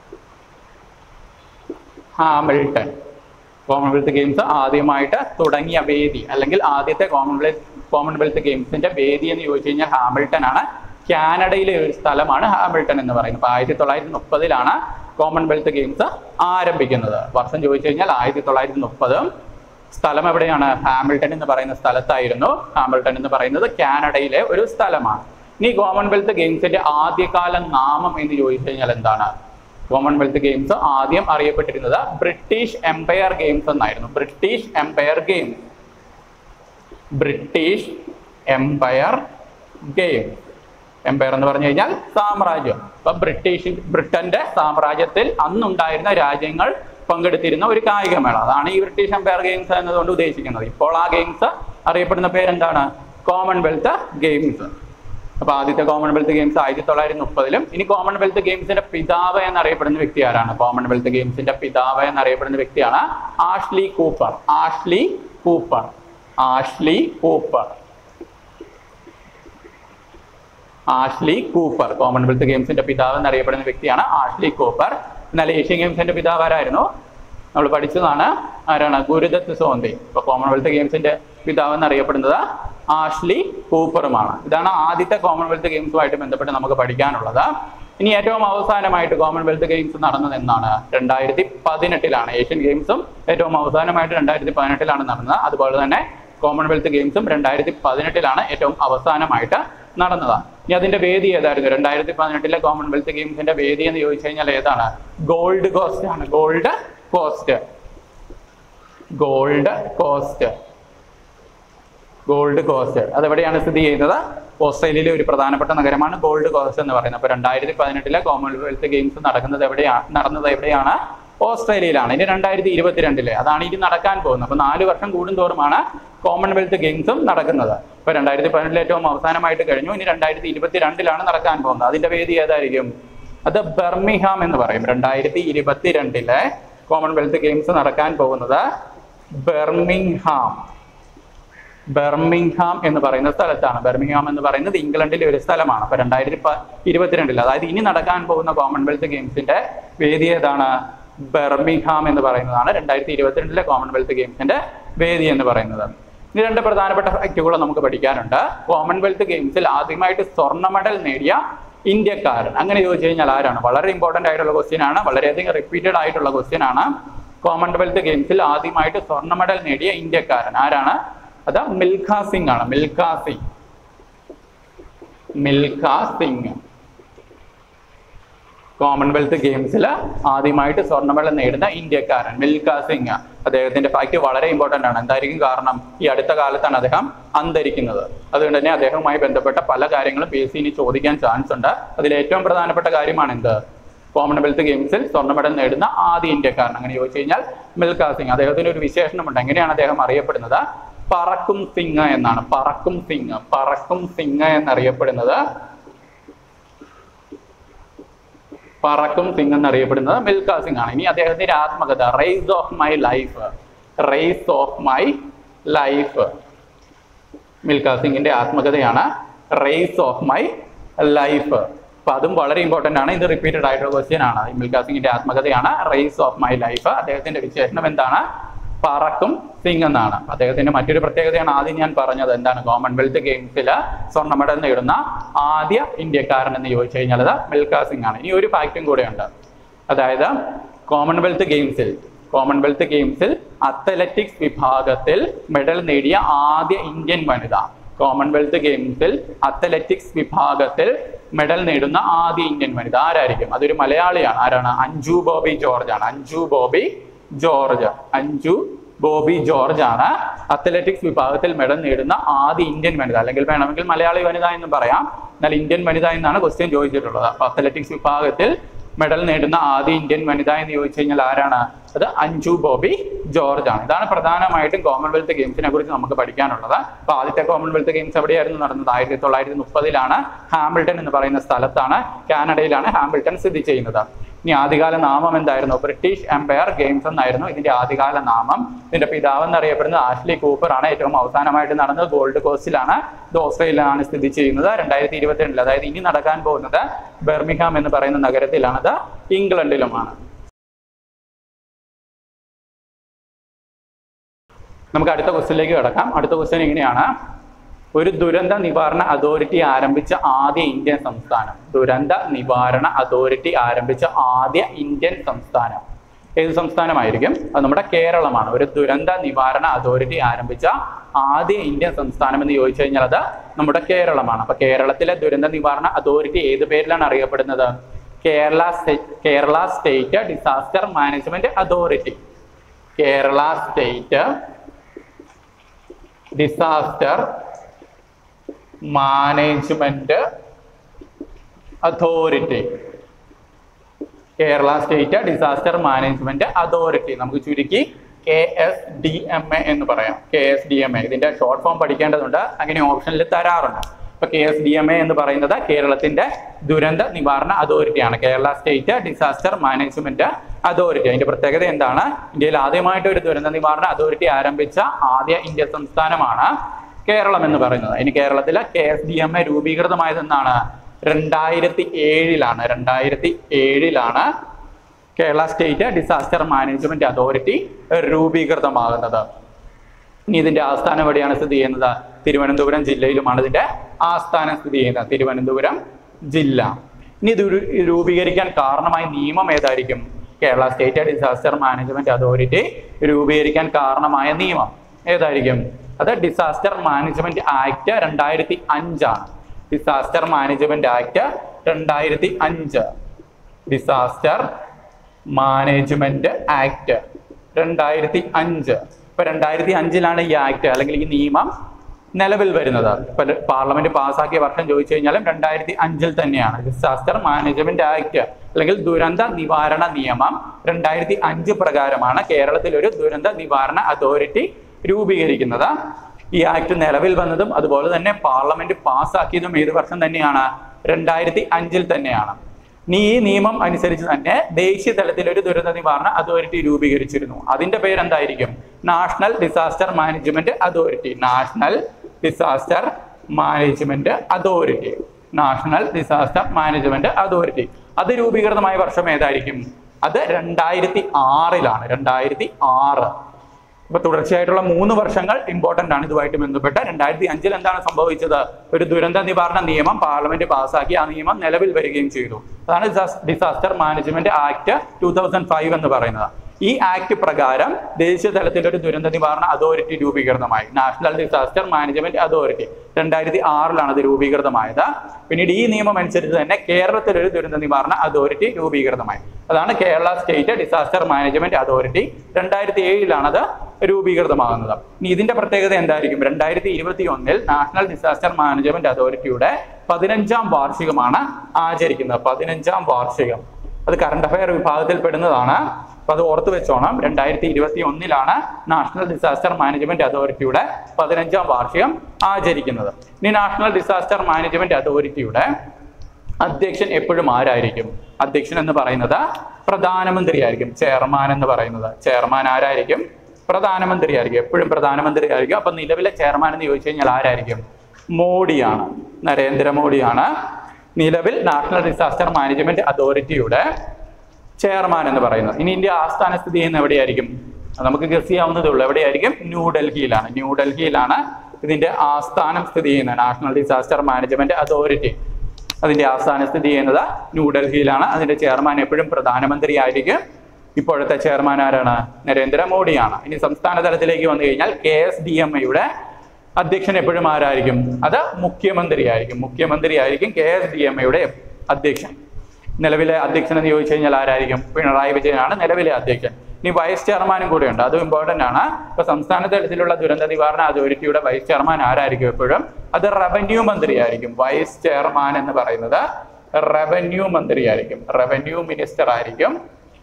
ഹാമിൽട്ടൺ കോമൺവെൽത്ത് ഗെയിംസ് ആദ്യമായിട്ട് തുടങ്ങിയ വേദി അല്ലെങ്കിൽ ആദ്യത്തെ കോമൺവെൽത്ത് കോമൺവെൽത്ത് ഗെയിംസിന്റെ വേദി എന്ന് ചോദിച്ചു കഴിഞ്ഞാൽ ഹാമിൽട്ടൺ ആണ്. കാനഡയിലെ ഒരു സ്ഥലമാണ് ഹാമിൽട്ടൺ എന്ന് പറയുന്നത്. അപ്പൊ ആയിരത്തി തൊള്ളായിരത്തി മുപ്പതിലാണ് കോമൺവെൽത്ത് ഗെയിംസ് ആരംഭിക്കുന്നത്. വർഷം ചോദിച്ചു കഴിഞ്ഞാൽ ആയിരത്തി തൊള്ളായിരത്തി മുപ്പത്. സ്ഥലം എവിടെയാണ്? ഹാമിൽട്ടൺ എന്ന് പറയുന്ന സ്ഥലത്തായിരുന്നു. ഹാമിൽട്ടൺ എന്ന് പറയുന്നത് കാനഡയിലെ ഒരു സ്ഥലമാണ്. ഇനി കോമൺവെൽത്ത് ഗെയിംസിന്റെ ആദ്യകാല നാമം എന്ന് ചോദിച്ചു കഴിഞ്ഞാൽ എന്താണ്? കോമൺവെൽത്ത് ഗെയിംസ് ആദ്യം അറിയപ്പെട്ടിരുന്നത് ബ്രിട്ടീഷ് എംപയർ ഗെയിംസ് എന്നായിരുന്നു. British Empire games British Empire games Empire എന്ന് പറഞ്ഞു കഴിഞ്ഞാൽ സാമ്രാജ്യം. അപ്പൊ ബ്രിട്ടീഷ് ബ്രിട്ടന്റെ സാമ്രാജ്യത്തിൽ അന്നുണ്ടായിരുന്ന രാജ്യങ്ങൾ പങ്കെടുത്തിരുന്ന ഒരു കായികമേള, അതാണ് ഈ ബ്രിട്ടീഷ് എംപയർ ഗെയിംസ് എന്നതുകൊണ്ട് ഉദ്ദേശിക്കുന്നത്. ഇപ്പോൾ ആ ഗെയിംസ് അറിയപ്പെടുന്ന പേരെന്താണ്? Commonwealth games. അപ്പൊ ആദ്യത്തെ കോമൺവെൽത്ത് ഗെയിംസ് ആയിരത്തി തൊള്ളായിരത്തി മുപ്പതിലും. ഇനി കോമൺവെൽത്ത് ഗെയിംസിന്റെ പിതാവ് എന്നറിയപ്പെടുന്ന വ്യക്തി ആരാണ്? കോമൺവെൽത്ത് ഗെയിംസിന്റെ പിതാവ് എന്നറിയപ്പെടുന്ന വ്യക്തിയാണ് Ashley Cooper. Ashley Cooper Ashley Cooper Ashley Cooper Commonwealth ഗെയിംസിന്റെ പിതാവ് എന്നറിയപ്പെടുന്ന വ്യക്തിയാണ് ആഷ്ലി കൂപ്പർ. എന്നാൽ ഏഷ്യൻ ഗെയിംസിന്റെ പിതാവ് ആരായിരുന്നു? നമ്മൾ പഠിച്ചതാണ്. ആരാണ്? ഗുരുദത്ത് സോന്ദി. ഇപ്പൊ കോമൺവെൽത്ത് ഗെയിംസിന്റെ പിതാവ് എന്നറിയപ്പെടുന്നത് ആഷ്ലി കൂപ്പറുമാണ്. ഇതാണ് ആദ്യത്തെ കോമൺവെൽത്ത് ഗെയിംസുമായിട്ട് ബന്ധപ്പെട്ട് നമുക്ക് പഠിക്കാനുള്ളത്. ഇനി ഏറ്റവും അവസാനമായിട്ട് കോമൺവെൽത്ത് ഗെയിംസ് നടന്നത് എന്നാണ്? രണ്ടായിരത്തി പതിനെട്ടിലാണ്. ഏഷ്യൻ ഗെയിംസും ഏറ്റവും അവസാനമായിട്ട് രണ്ടായിരത്തി പതിനെട്ടിലാണ് നടന്നത്. അതുപോലെ തന്നെ കോമൺവെൽത്ത് ഗെയിംസും രണ്ടായിരത്തി പതിനെട്ടിലാണ് ഏറ്റവും അവസാനമായിട്ട് നടന്നത്. ഇനി അതിന്റെ വേദി ഏതായിരുന്നു? രണ്ടായിരത്തി പതിനെട്ടിലെ കോമൺവെൽത്ത് ഗെയിംസിന്റെ വേദി എന്ന് ചോദിച്ചു കഴിഞ്ഞാൽ ഏതാണ്? ഗോൾഡ് കോസ്റ്റ് ആണ്. Coast Gold Coast Gold Coast കോസ്റ്റ് അതെവിടെയാണ് സ്ഥിതി ചെയ്യുന്നത്? ഓസ്ട്രേലിയയിലെ ഒരു പ്രധാനപ്പെട്ട നഗരമാണ് ഗോൾഡ് കോസ്റ്റ് എന്ന് പറയുന്നത്. അപ്പൊ രണ്ടായിരത്തി പതിനെട്ടിലെ കോമൺവെൽത്ത് ഗെയിംസ് നടക്കുന്നത് എവിടെയാണ് നടന്നത് എവിടെയാണ് ഓസ്ട്രേലിയയിലാണ്. ഇനി രണ്ടായിരത്തി ഇരുപത്തിരണ്ടിലെ അതാണ് ഇനി നടക്കാൻ പോകുന്നത്. അപ്പൊ നാല് വർഷം കൂടുന്തോറുമാണ് കോമൺവെൽത്ത് ഗെയിംസും നടക്കുന്നത്. ഇപ്പൊ രണ്ടായിരത്തി പതിനെട്ടിൽ ഏറ്റവും അവസാനമായിട്ട് കഴിഞ്ഞു. ഇനി രണ്ടായിരത്തി ഇരുപത്തിരണ്ടിലാണ് നടക്കാൻ പോകുന്നത്. അതിന്റെ വേദി ഏതായിരിക്കും? അത് ബർമിംഗ്ഹാം എന്ന് പറയും. രണ്ടായിരത്തി ഇരുപത്തിരണ്ടിലെ കോമൺവെൽത്ത് ഗെയിംസ് നടക്കാൻ പോകുന്നത് ബർമിംഗ്ഹാം ബർമിംഗ്ഹാം എന്ന് പറയുന്ന സ്ഥലത്താണ്. ബർമിംഗ്ഹാം എന്ന് പറയുന്നത് ഇംഗ്ലണ്ടിലെ ഒരു സ്ഥലമാണ്. അപ്പൊ രണ്ടായിരത്തി ഇരുപത്തിരണ്ടിൽ അതായത് ഇനി നടക്കാൻ പോകുന്ന കോമൺവെൽത്ത് ഗെയിംസിന്റെ വേദി ഏതാണ്? ബർമിംഗ്ഹാം എന്ന് പറയുന്നതാണ് രണ്ടായിരത്തി ഇരുപത്തിരണ്ടിലെ കോമൺവെൽത്ത് ഗെയിംസിന്റെ വേദി എന്ന് പറയുന്നത്. ഇനി രണ്ട് പ്രധാനപ്പെട്ട ഫാക്റ്റുകൾ നമുക്ക് പഠിക്കാനുണ്ട്. കോമൺവെൽത്ത് ഗെയിംസിൽ ആദ്യമായിട്ട് സ്വർണ്ണ മെഡൽ നേടിയ ഇന്ത്യക്കാരൻ. അങ്ങനെ ചോദിച്ചു കഴിഞ്ഞാൽ ആരാണ്? വളരെ ഇമ്പോർട്ടന്റ് ആയിട്ടുള്ള ക്വസ്റ്റ്യൻ ആണ്, വളരെയധികം റിപ്പീറ്റഡ് ആയിട്ടുള്ള ക്വസ്റ്റ്യൻ ആണ്. കോമൺവെൽത്ത് ഗെയിംസിൽ ആദ്യമായിട്ട് സ്വർണ്ണ മെഡൽ നേടിയ ഇന്ത്യക്കാരൻ ആരാണ്? അത് മിൽഖ സിംഗ് ആണ്. മിൽഖ സിംഗ് മിൽഖ സിംഗ് കോമൺവെൽത്ത് ഗെയിംസിൽ ആദ്യമായിട്ട് സ്വർണ്ണ മെഡൽ നേടുന്ന ഇന്ത്യക്കാരൻ മിൽഖ സിംഗ്. അദ്ദേഹത്തിന്റെ ഫാക്ട് വളരെ ഇമ്പോർട്ടന്റ് ആണ്. എന്തായിരിക്കും കാരണം? ഈ അടുത്ത കാലത്താണ് അദ്ദേഹം അന്തരിക്കുന്നത്. അതുകൊണ്ട് തന്നെ അദ്ദേഹവുമായി ബന്ധപ്പെട്ട പല കാര്യങ്ങളും പി എസ് സി ഇനി ചോദിക്കാൻ ചാൻസ് ഉണ്ട്. അതിൽ ഏറ്റവും പ്രധാനപ്പെട്ട കാര്യമാണ് എന്ത്? കോമൺവെൽത്ത് ഗെയിംസിൽ സ്വർണ്ണ മെഡൽ നേടുന്ന ആദ്യ ഇന്ത്യക്കാരൻ. അങ്ങനെ ചോദിച്ചു കഴിഞ്ഞാൽ മിൽഖ സിംഗ്. അദ്ദേഹത്തിന് ഒരു വിശേഷണമുണ്ട്. എങ്ങനെയാണ് അദ്ദേഹം അറിയപ്പെടുന്നത്? പറക്കും സിംഗ് എന്നാണ്. പറക്കും സിംഗ് പറക്കും സിംഗ് എന്നറിയപ്പെടുന്നത് പറക്കും സിംഗ് എന്നറിയപ്പെടുന്നത് മിൽഖ സിംഗ് ആണ്. ഇനി അദ്ദേഹത്തിന്റെ ആത്മകഥ race of my life race of my life Milkha സിംഗിന്റെ ആത്മകഥയാണ് റേസ് ഓഫ് മൈ ലൈഫ്. അപ്പൊ അതും വളരെ ഇമ്പോർട്ടന്റ് ആണ്. ഇത് റിപ്പീറ്റഡ് ആയിട്ടുള്ള ക്വസ്റ്റ്യൻ ആണ്. മിൽഖ സിംഗിന്റെ ആത്മകഥയാണ് റേസ് ഓഫ് മൈ ലൈഫ്. അദ്ദേഹത്തിന്റെ വിശേഷണം എന്താണ്? പറക്കും സിംഗ് എന്നാണ്. അദ്ദേഹത്തിന്റെ മറ്റൊരു പ്രത്യേകതയാണ് ആദ്യം ഞാൻ പറഞ്ഞത്. എന്താണ്? കോമൺവെൽത്ത് ഗെയിംസിൽ സ്വർണ്ണ മെഡൽ നേടുന്ന ആദ്യ ഇന്ത്യക്കാരൻ എന്ന് ചോദിച്ചു കഴിഞ്ഞാൽ അത് മിൽഖ സിംഗ് ആണ്. ഇനി ഒരു ഫാക്റ്റും കൂടെ ഉണ്ട്. അതായത് കോമൺവെൽത്ത് ഗെയിംസിൽ കോമൺവെൽത്ത് ഗെയിംസിൽ അത്ലറ്റിക്സ് വിഭാഗത്തിൽ മെഡൽ നേടിയ ആദ്യ ഇന്ത്യൻ വനിത. കോമൺവെൽത്ത് ഗെയിംസിൽ അത്ലറ്റിക്സ് വിഭാഗത്തിൽ മെഡൽ നേടുന്ന ആദ്യ ഇന്ത്യൻ വനിത ആരായിരിക്കും? അതൊരു മലയാളിയാണ്. ആരാണ്? അഞ്ജു ബോബി ജോർജ് ആണ്. അഞ്ജു ബോബി ജോർജ് അഞ്ജു ബോബി ജോർജ് ആണ് അത്ലറ്റിക്സ് വിഭാഗത്തിൽ മെഡൽ നേടുന്ന ആദ്യ ഇന്ത്യൻ വനിത. അല്ലെങ്കിൽ വേണമെങ്കിൽ മലയാളി വനിത എന്നും പറയാം. എന്നാൽ ഇന്ത്യൻ വനിത എന്നാണ് ക്വസ്റ്റ്യൻ ചോദിച്ചിട്ടുള്ളത്. അപ്പൊ അത്ലറ്റിക്സ് വിഭാഗത്തിൽ മെഡൽ നേടുന്ന ആദ്യ ഇന്ത്യൻ വനിത എന്ന് ചോദിച്ചു കഴിഞ്ഞാൽ ആരാണ്? അത് അഞ്ജു ബോബി ജോർജ് ആണ്. ഇതാണ് പ്രധാനമായിട്ടും കോമൺവെൽത്ത് ഗെയിംസിനെ കുറിച്ച് നമുക്ക് പഠിക്കാനുള്ളത്. അപ്പൊ ആദ്യത്തെ കോമൺവെൽത്ത് ഗെയിംസ് എവിടെയായിരുന്നു നടന്നത്? ആയിരത്തി തൊള്ളായിരത്തി മുപ്പതിലാണ് ഹാമിൽട്ടൺ എന്ന് പറയുന്ന സ്ഥലത്താണ്, കാനഡയിലാണ് ഹാമിൽട്ടൺ സ്ഥിതി ചെയ്യുന്നത്. ഇനി ആദ്യകാല നാമം എന്തായിരുന്നു? ബ്രിട്ടീഷ് എംപയർ ഗെയിംസ് എന്നായിരുന്നു ഇതിന്റെ ആദ്യകാല നാമം. ഇതിന്റെ പിതാവ് എന്നറിയപ്പെടുന്നത് ആഷ്ലി കൂപ്പർ ആണ്. ഏറ്റവും അവസാനമായിട്ട് നടന്നത് ഗോൾഡ് കോസ്റ്റിലാണ്. ഇത് ഓസ്ട്രേലിയയിലാണ് സ്ഥിതി ചെയ്യുന്നത്. രണ്ടായിരത്തി ഇരുപത്തിരണ്ടിൽ, അതായത് ഇനി നടക്കാൻ പോകുന്നത് ബെർമിഹാം എന്ന് പറയുന്ന നഗരത്തിലാണത്, ഇംഗ്ലണ്ടിലുമാണ്. നമുക്ക് അടുത്ത ക്വസ്റ്റ്യനിലേക്ക് കിടക്കാം. അടുത്ത ക്വസ്റ്റ്യൻ ഇങ്ങനെയാണ്: ഒരു ദുരന്ത നിവാരണ അതോറിറ്റി ആരംഭിച്ച ആദ്യ ഇന്ത്യൻ സംസ്ഥാനം. ദുരന്ത നിവാരണ അതോറിറ്റി ആരംഭിച്ച ആദ്യ ഇന്ത്യൻ സംസ്ഥാനം ഏത് സംസ്ഥാനമായിരിക്കും? അത് നമ്മുടെ കേരളമാണ്. ഒരു ദുരന്ത നിവാരണ അതോറിറ്റി ആരംഭിച്ച ആദ്യ ഇന്ത്യൻ സംസ്ഥാനം എന്ന് ചോദിച്ചു കഴിഞ്ഞാൽ അത് നമ്മുടെ കേരളമാണ്. അപ്പൊ കേരളത്തിലെ ദുരന്ത നിവാരണ അതോറിറ്റി ഏത് പേരിലാണ് അറിയപ്പെടുന്നത്? Kerala Kerala state disaster management authority. Kerala state disaster management authority. Kerala state disaster management authority നമുക്ക് ചുരുക്കി K S D M A എന്ന് പറയാം. K S D M A ഇതിന്റെ ഷോർട്ട് ഫോം പഠിക്കേണ്ടതുണ്ട്. അങ്ങനെ ഓപ്ഷനിൽ തരാറുണ്ട്. ഇപ്പൊ K S D M A എന്ന് പറയുന്നത് കേരളത്തിന്റെ ദുരന്ത നിവാരണ അതോറിറ്റിയാണ്. Kerala state disaster management authority. അതിന്റെ പ്രത്യേകത എന്താണ്? ഇന്ത്യയിൽ ആദ്യമായിട്ട് ഒരു ദുരന്ത നിവാരണ അതോറിറ്റി ആരംഭിച്ച ആദ്യ ഇന്ത്യൻ സംസ്ഥാനമാണ് കേരളം എന്ന് പറയുന്നത്. ഇനി കേരളത്തിലെ K S D M A രൂപീകൃതമായതെന്നാണ്? രണ്ടായിരത്തി ഏഴിലാണ്. രണ്ടായിരത്തി ഏഴിലാണ് Kerala state disaster management authority രൂപീകൃതമാകുന്നത്. ഇനി ഇതിന്റെ ആസ്ഥാനം എവിടെയാണ് സ്ഥിതി ചെയ്യുന്നത്? തിരുവനന്തപുരം ജില്ലയിലുമാണ് ഇതിന്റെ ആസ്ഥാനം സ്ഥിതി ചെയ്യുന്നത്. തിരുവനന്തപുരം ജില്ല. ഇനി ഇത് രൂപീകരിക്കാൻ കാരണമായ നിയമം ഏതായിരിക്കും? Kerala state disaster management authority രൂപീകരിക്കാൻ കാരണമായ നിയമം ഏതായിരിക്കും? അത് ഡിസാസ്റ്റർ മാനേജ്മെന്റ് ആക്ട് രണ്ടായിരത്തി അഞ്ചാണ്. ഡിസാസ്റ്റർ മാനേജ്മെന്റ് ആക്ട് രണ്ടായിരത്തി അഞ്ച് ഡിസാസ്റ്റർ മാനേജ്മെന്റ് ആക്ട് രണ്ടായിരത്തി അഞ്ച്. ഇപ്പൊ രണ്ടായിരത്തി അഞ്ചിലാണ് ഈ ആക്ട് അല്ലെങ്കിൽ ഈ നിയമം നിലവിൽ വരുന്നത്. ഇപ്പൊ പാർലമെന്റ് പാസ്സാക്കിയ വർഷം ചോദിച്ചു കഴിഞ്ഞാലും രണ്ടായിരത്തി അഞ്ചിൽ തന്നെയാണ്. ഡിസാസ്റ്റർ മാനേജ്മെന്റ് ആക്ട് അല്ലെങ്കിൽ ദുരന്ത നിവാരണ നിയമം രണ്ടായിരത്തി അഞ്ച് പ്രകാരമാണ് കേരളത്തിൽ ഒരു ദുരന്ത നിവാരണ അതോറിറ്റി രൂപീകരിക്കുന്നത്. ഈ ആക്ട് നിലവിൽ വന്നതും അതുപോലെ തന്നെ പാർലമെന്റ് പാസ്സാക്കിയതും ഏത് വർഷം തന്നെയാണ്? രണ്ടായിരത്തി അഞ്ചിൽ തന്നെയാണ്. ഇനി ഈ നിയമം അനുസരിച്ച് തന്നെ ദേശീയ തലത്തിൽ ഒരു ദുരന്ത നിവാരണ അതോറിറ്റി രൂപീകരിച്ചിരുന്നു. അതിന്റെ പേരെന്തായിരിക്കും? National disaster management authority. National disaster management authority. National disaster management authority. അത് രൂപീകൃതമായ വർഷം ഏതായിരിക്കും? അത് രണ്ടായിരത്തി ആറിലാണ്. രണ്ടായിരത്തി ആറ് ഇപ്പൊ തുടർച്ചയായിട്ടുള്ള മൂന്ന് വർഷങ്ങൾ ഇമ്പോർട്ടന്റ് ആണ് ഇതുമായിട്ട് ബന്ധപ്പെട്ട്. രണ്ടായിരത്തി അഞ്ചിൽ എന്താണ് സംഭവിച്ചത്? ഒരു ദുരന്ത നിവാരണ നിയമം പാർലമെന്റ് പാസ്സാക്കി. ആ നിയമം നിലവിൽ വരികയും ചെയ്തു. അതാണ് disaster management act two thousand five എന്ന് പറയുന്നത്. ഈ ആക്ട് പ്രകാരം ദേശീയ തലത്തിൽ ഒരു ദുരന്ത നിവാരണ അതോറിറ്റി രൂപീകൃതമായി. നാഷണൽ ഡിസാസ്റ്റർ മാനേജ്മെന്റ് അതോറിറ്റി രണ്ടായിരത്തി ആറിലാണ് അത് രൂപീകൃതമായത്. പിന്നീട് ഈ നിയമം അനുസരിച്ച് തന്നെ കേരളത്തിൽ ഒരു ദുരന്ത നിവാരണ അതോറിറ്റി രൂപീകൃതമായി. അതാണ് Kerala state disaster management authority. രണ്ടായിരത്തി ഏഴിലാണത് രൂപീകൃതമാകുന്നത്. ഇനി ഇതിന്റെ പ്രത്യേകത എന്തായിരിക്കും? രണ്ടായിരത്തി ഇരുപത്തി ഒന്നിൽ നാഷണൽ ഡിസാസ്റ്റർ മാനേജ്മെന്റ് അതോറിറ്റിയുടെ പതിനഞ്ചാം വാർഷികമാണ് ആചരിക്കുന്നത്. പതിനഞ്ചാം വാർഷികം അത് കറണ്ട് അഫയർ വിഭാഗത്തിൽ പെടുന്നതാണ്. അപ്പൊ അത് ഓർത്തു വെച്ചോണം. രണ്ടായിരത്തി ഇരുപത്തി ഒന്നിലാണ് നാഷണൽ ഡിസാസ്റ്റർ മാനേജ്മെന്റ് അതോറിറ്റിയുടെ പതിനഞ്ചാം വാർഷികം ആചരിക്കുന്നത്. ഇനി നാഷണൽ ഡിസാസ്റ്റർ മാനേജ്മെന്റ് അതോറിറ്റിയുടെ അധ്യക്ഷൻ എപ്പോഴും ആരായിരിക്കും? അധ്യക്ഷൻ എന്ന് പറയുന്നത് പ്രധാനമന്ത്രി ആയിരിക്കും. ചെയർമാൻ എന്ന് പറയുന്നത് ചെയർമാൻ ആരായിരിക്കും? പ്രധാനമന്ത്രി ആയിരിക്കും. എപ്പോഴും പ്രധാനമന്ത്രി ആയിരിക്കും. അപ്പൊ നിലവിലെ ചെയർമാൻ എന്ന് ചോദിച്ചു കഴിഞ്ഞാൽ ആരായിരിക്കും? മോഡിയാണ്, നരേന്ദ്രമോദിയാണ് നിലവിൽ നാഷണൽ ഡിസാസ്റ്റർ മാനേജ്മെന്റ് അതോറിറ്റിയുടെ ചെയർമാൻ എന്ന് പറയുന്നത്. ഇനി ഇന്ത്യ ആസ്ഥാന സ്ഥിതി ചെയ്യുന്ന എവിടെയായിരിക്കും? നമുക്ക് ഗസ് ചെയ്യാവുന്നതേ ഉള്ളൂ. എവിടെയായിരിക്കും? ന്യൂഡൽഹിയിലാണ്. ന്യൂഡൽഹിയിലാണ് ഇതിന്റെ ആസ്ഥാനം സ്ഥിതി ചെയ്യുന്നത്. നാഷണൽ ഡിസാസ്റ്റർ മാനേജ്മെന്റ് അതോറിറ്റി അതിന്റെ ആസ്ഥാനം സ്ഥിതി ചെയ്യുന്നത് ന്യൂഡൽഹിയിലാണ്. അതിന്റെ ചെയർമാൻ എപ്പോഴും പ്രധാനമന്ത്രി ആയിരിക്കും. ഇപ്പോഴത്തെ ചെയർമാൻ ആരാണ്? നരേന്ദ്രമോദിയാണ്. ഇനി സംസ്ഥാന തലത്തിലേക്ക് വന്നു കഴിഞ്ഞാൽ കെ എസ് ഡി എം എയുടെ അധ്യക്ഷൻ എപ്പോഴും ആരായിരിക്കും? അത് മുഖ്യമന്ത്രി ആയിരിക്കും. മുഖ്യമന്ത്രി ആയിരിക്കും കെ എസ് ഡി എം എയുടെ അധ്യക്ഷൻ. നിലവിലെ അധ്യക്ഷൻ എന്ന് ചോദിച്ചു കഴിഞ്ഞാൽ ആരായിരിക്കും? പിണറായി വിജയനാണ് നിലവിലെ അധ്യക്ഷൻ. ഇനി വൈസ് ചെയർമാനും കൂടെയുണ്ട്, അതും ഇമ്പോർട്ടന്റ് ആണ്. ഇപ്പൊ സംസ്ഥാന തലത്തിലുള്ള ദുരന്ത നിവാരണ അതോറിറ്റിയുടെ വൈസ് ചെയർമാൻ ആരായിരിക്കും? എപ്പോഴും അത് റവന്യൂ മന്ത്രി ആയിരിക്കും. വൈസ് ചെയർമാൻ എന്ന് പറയുന്നത് റവന്യൂ മന്ത്രി ആയിരിക്കും. റവന്യൂ മിനിസ്റ്റർ ആയിരിക്കും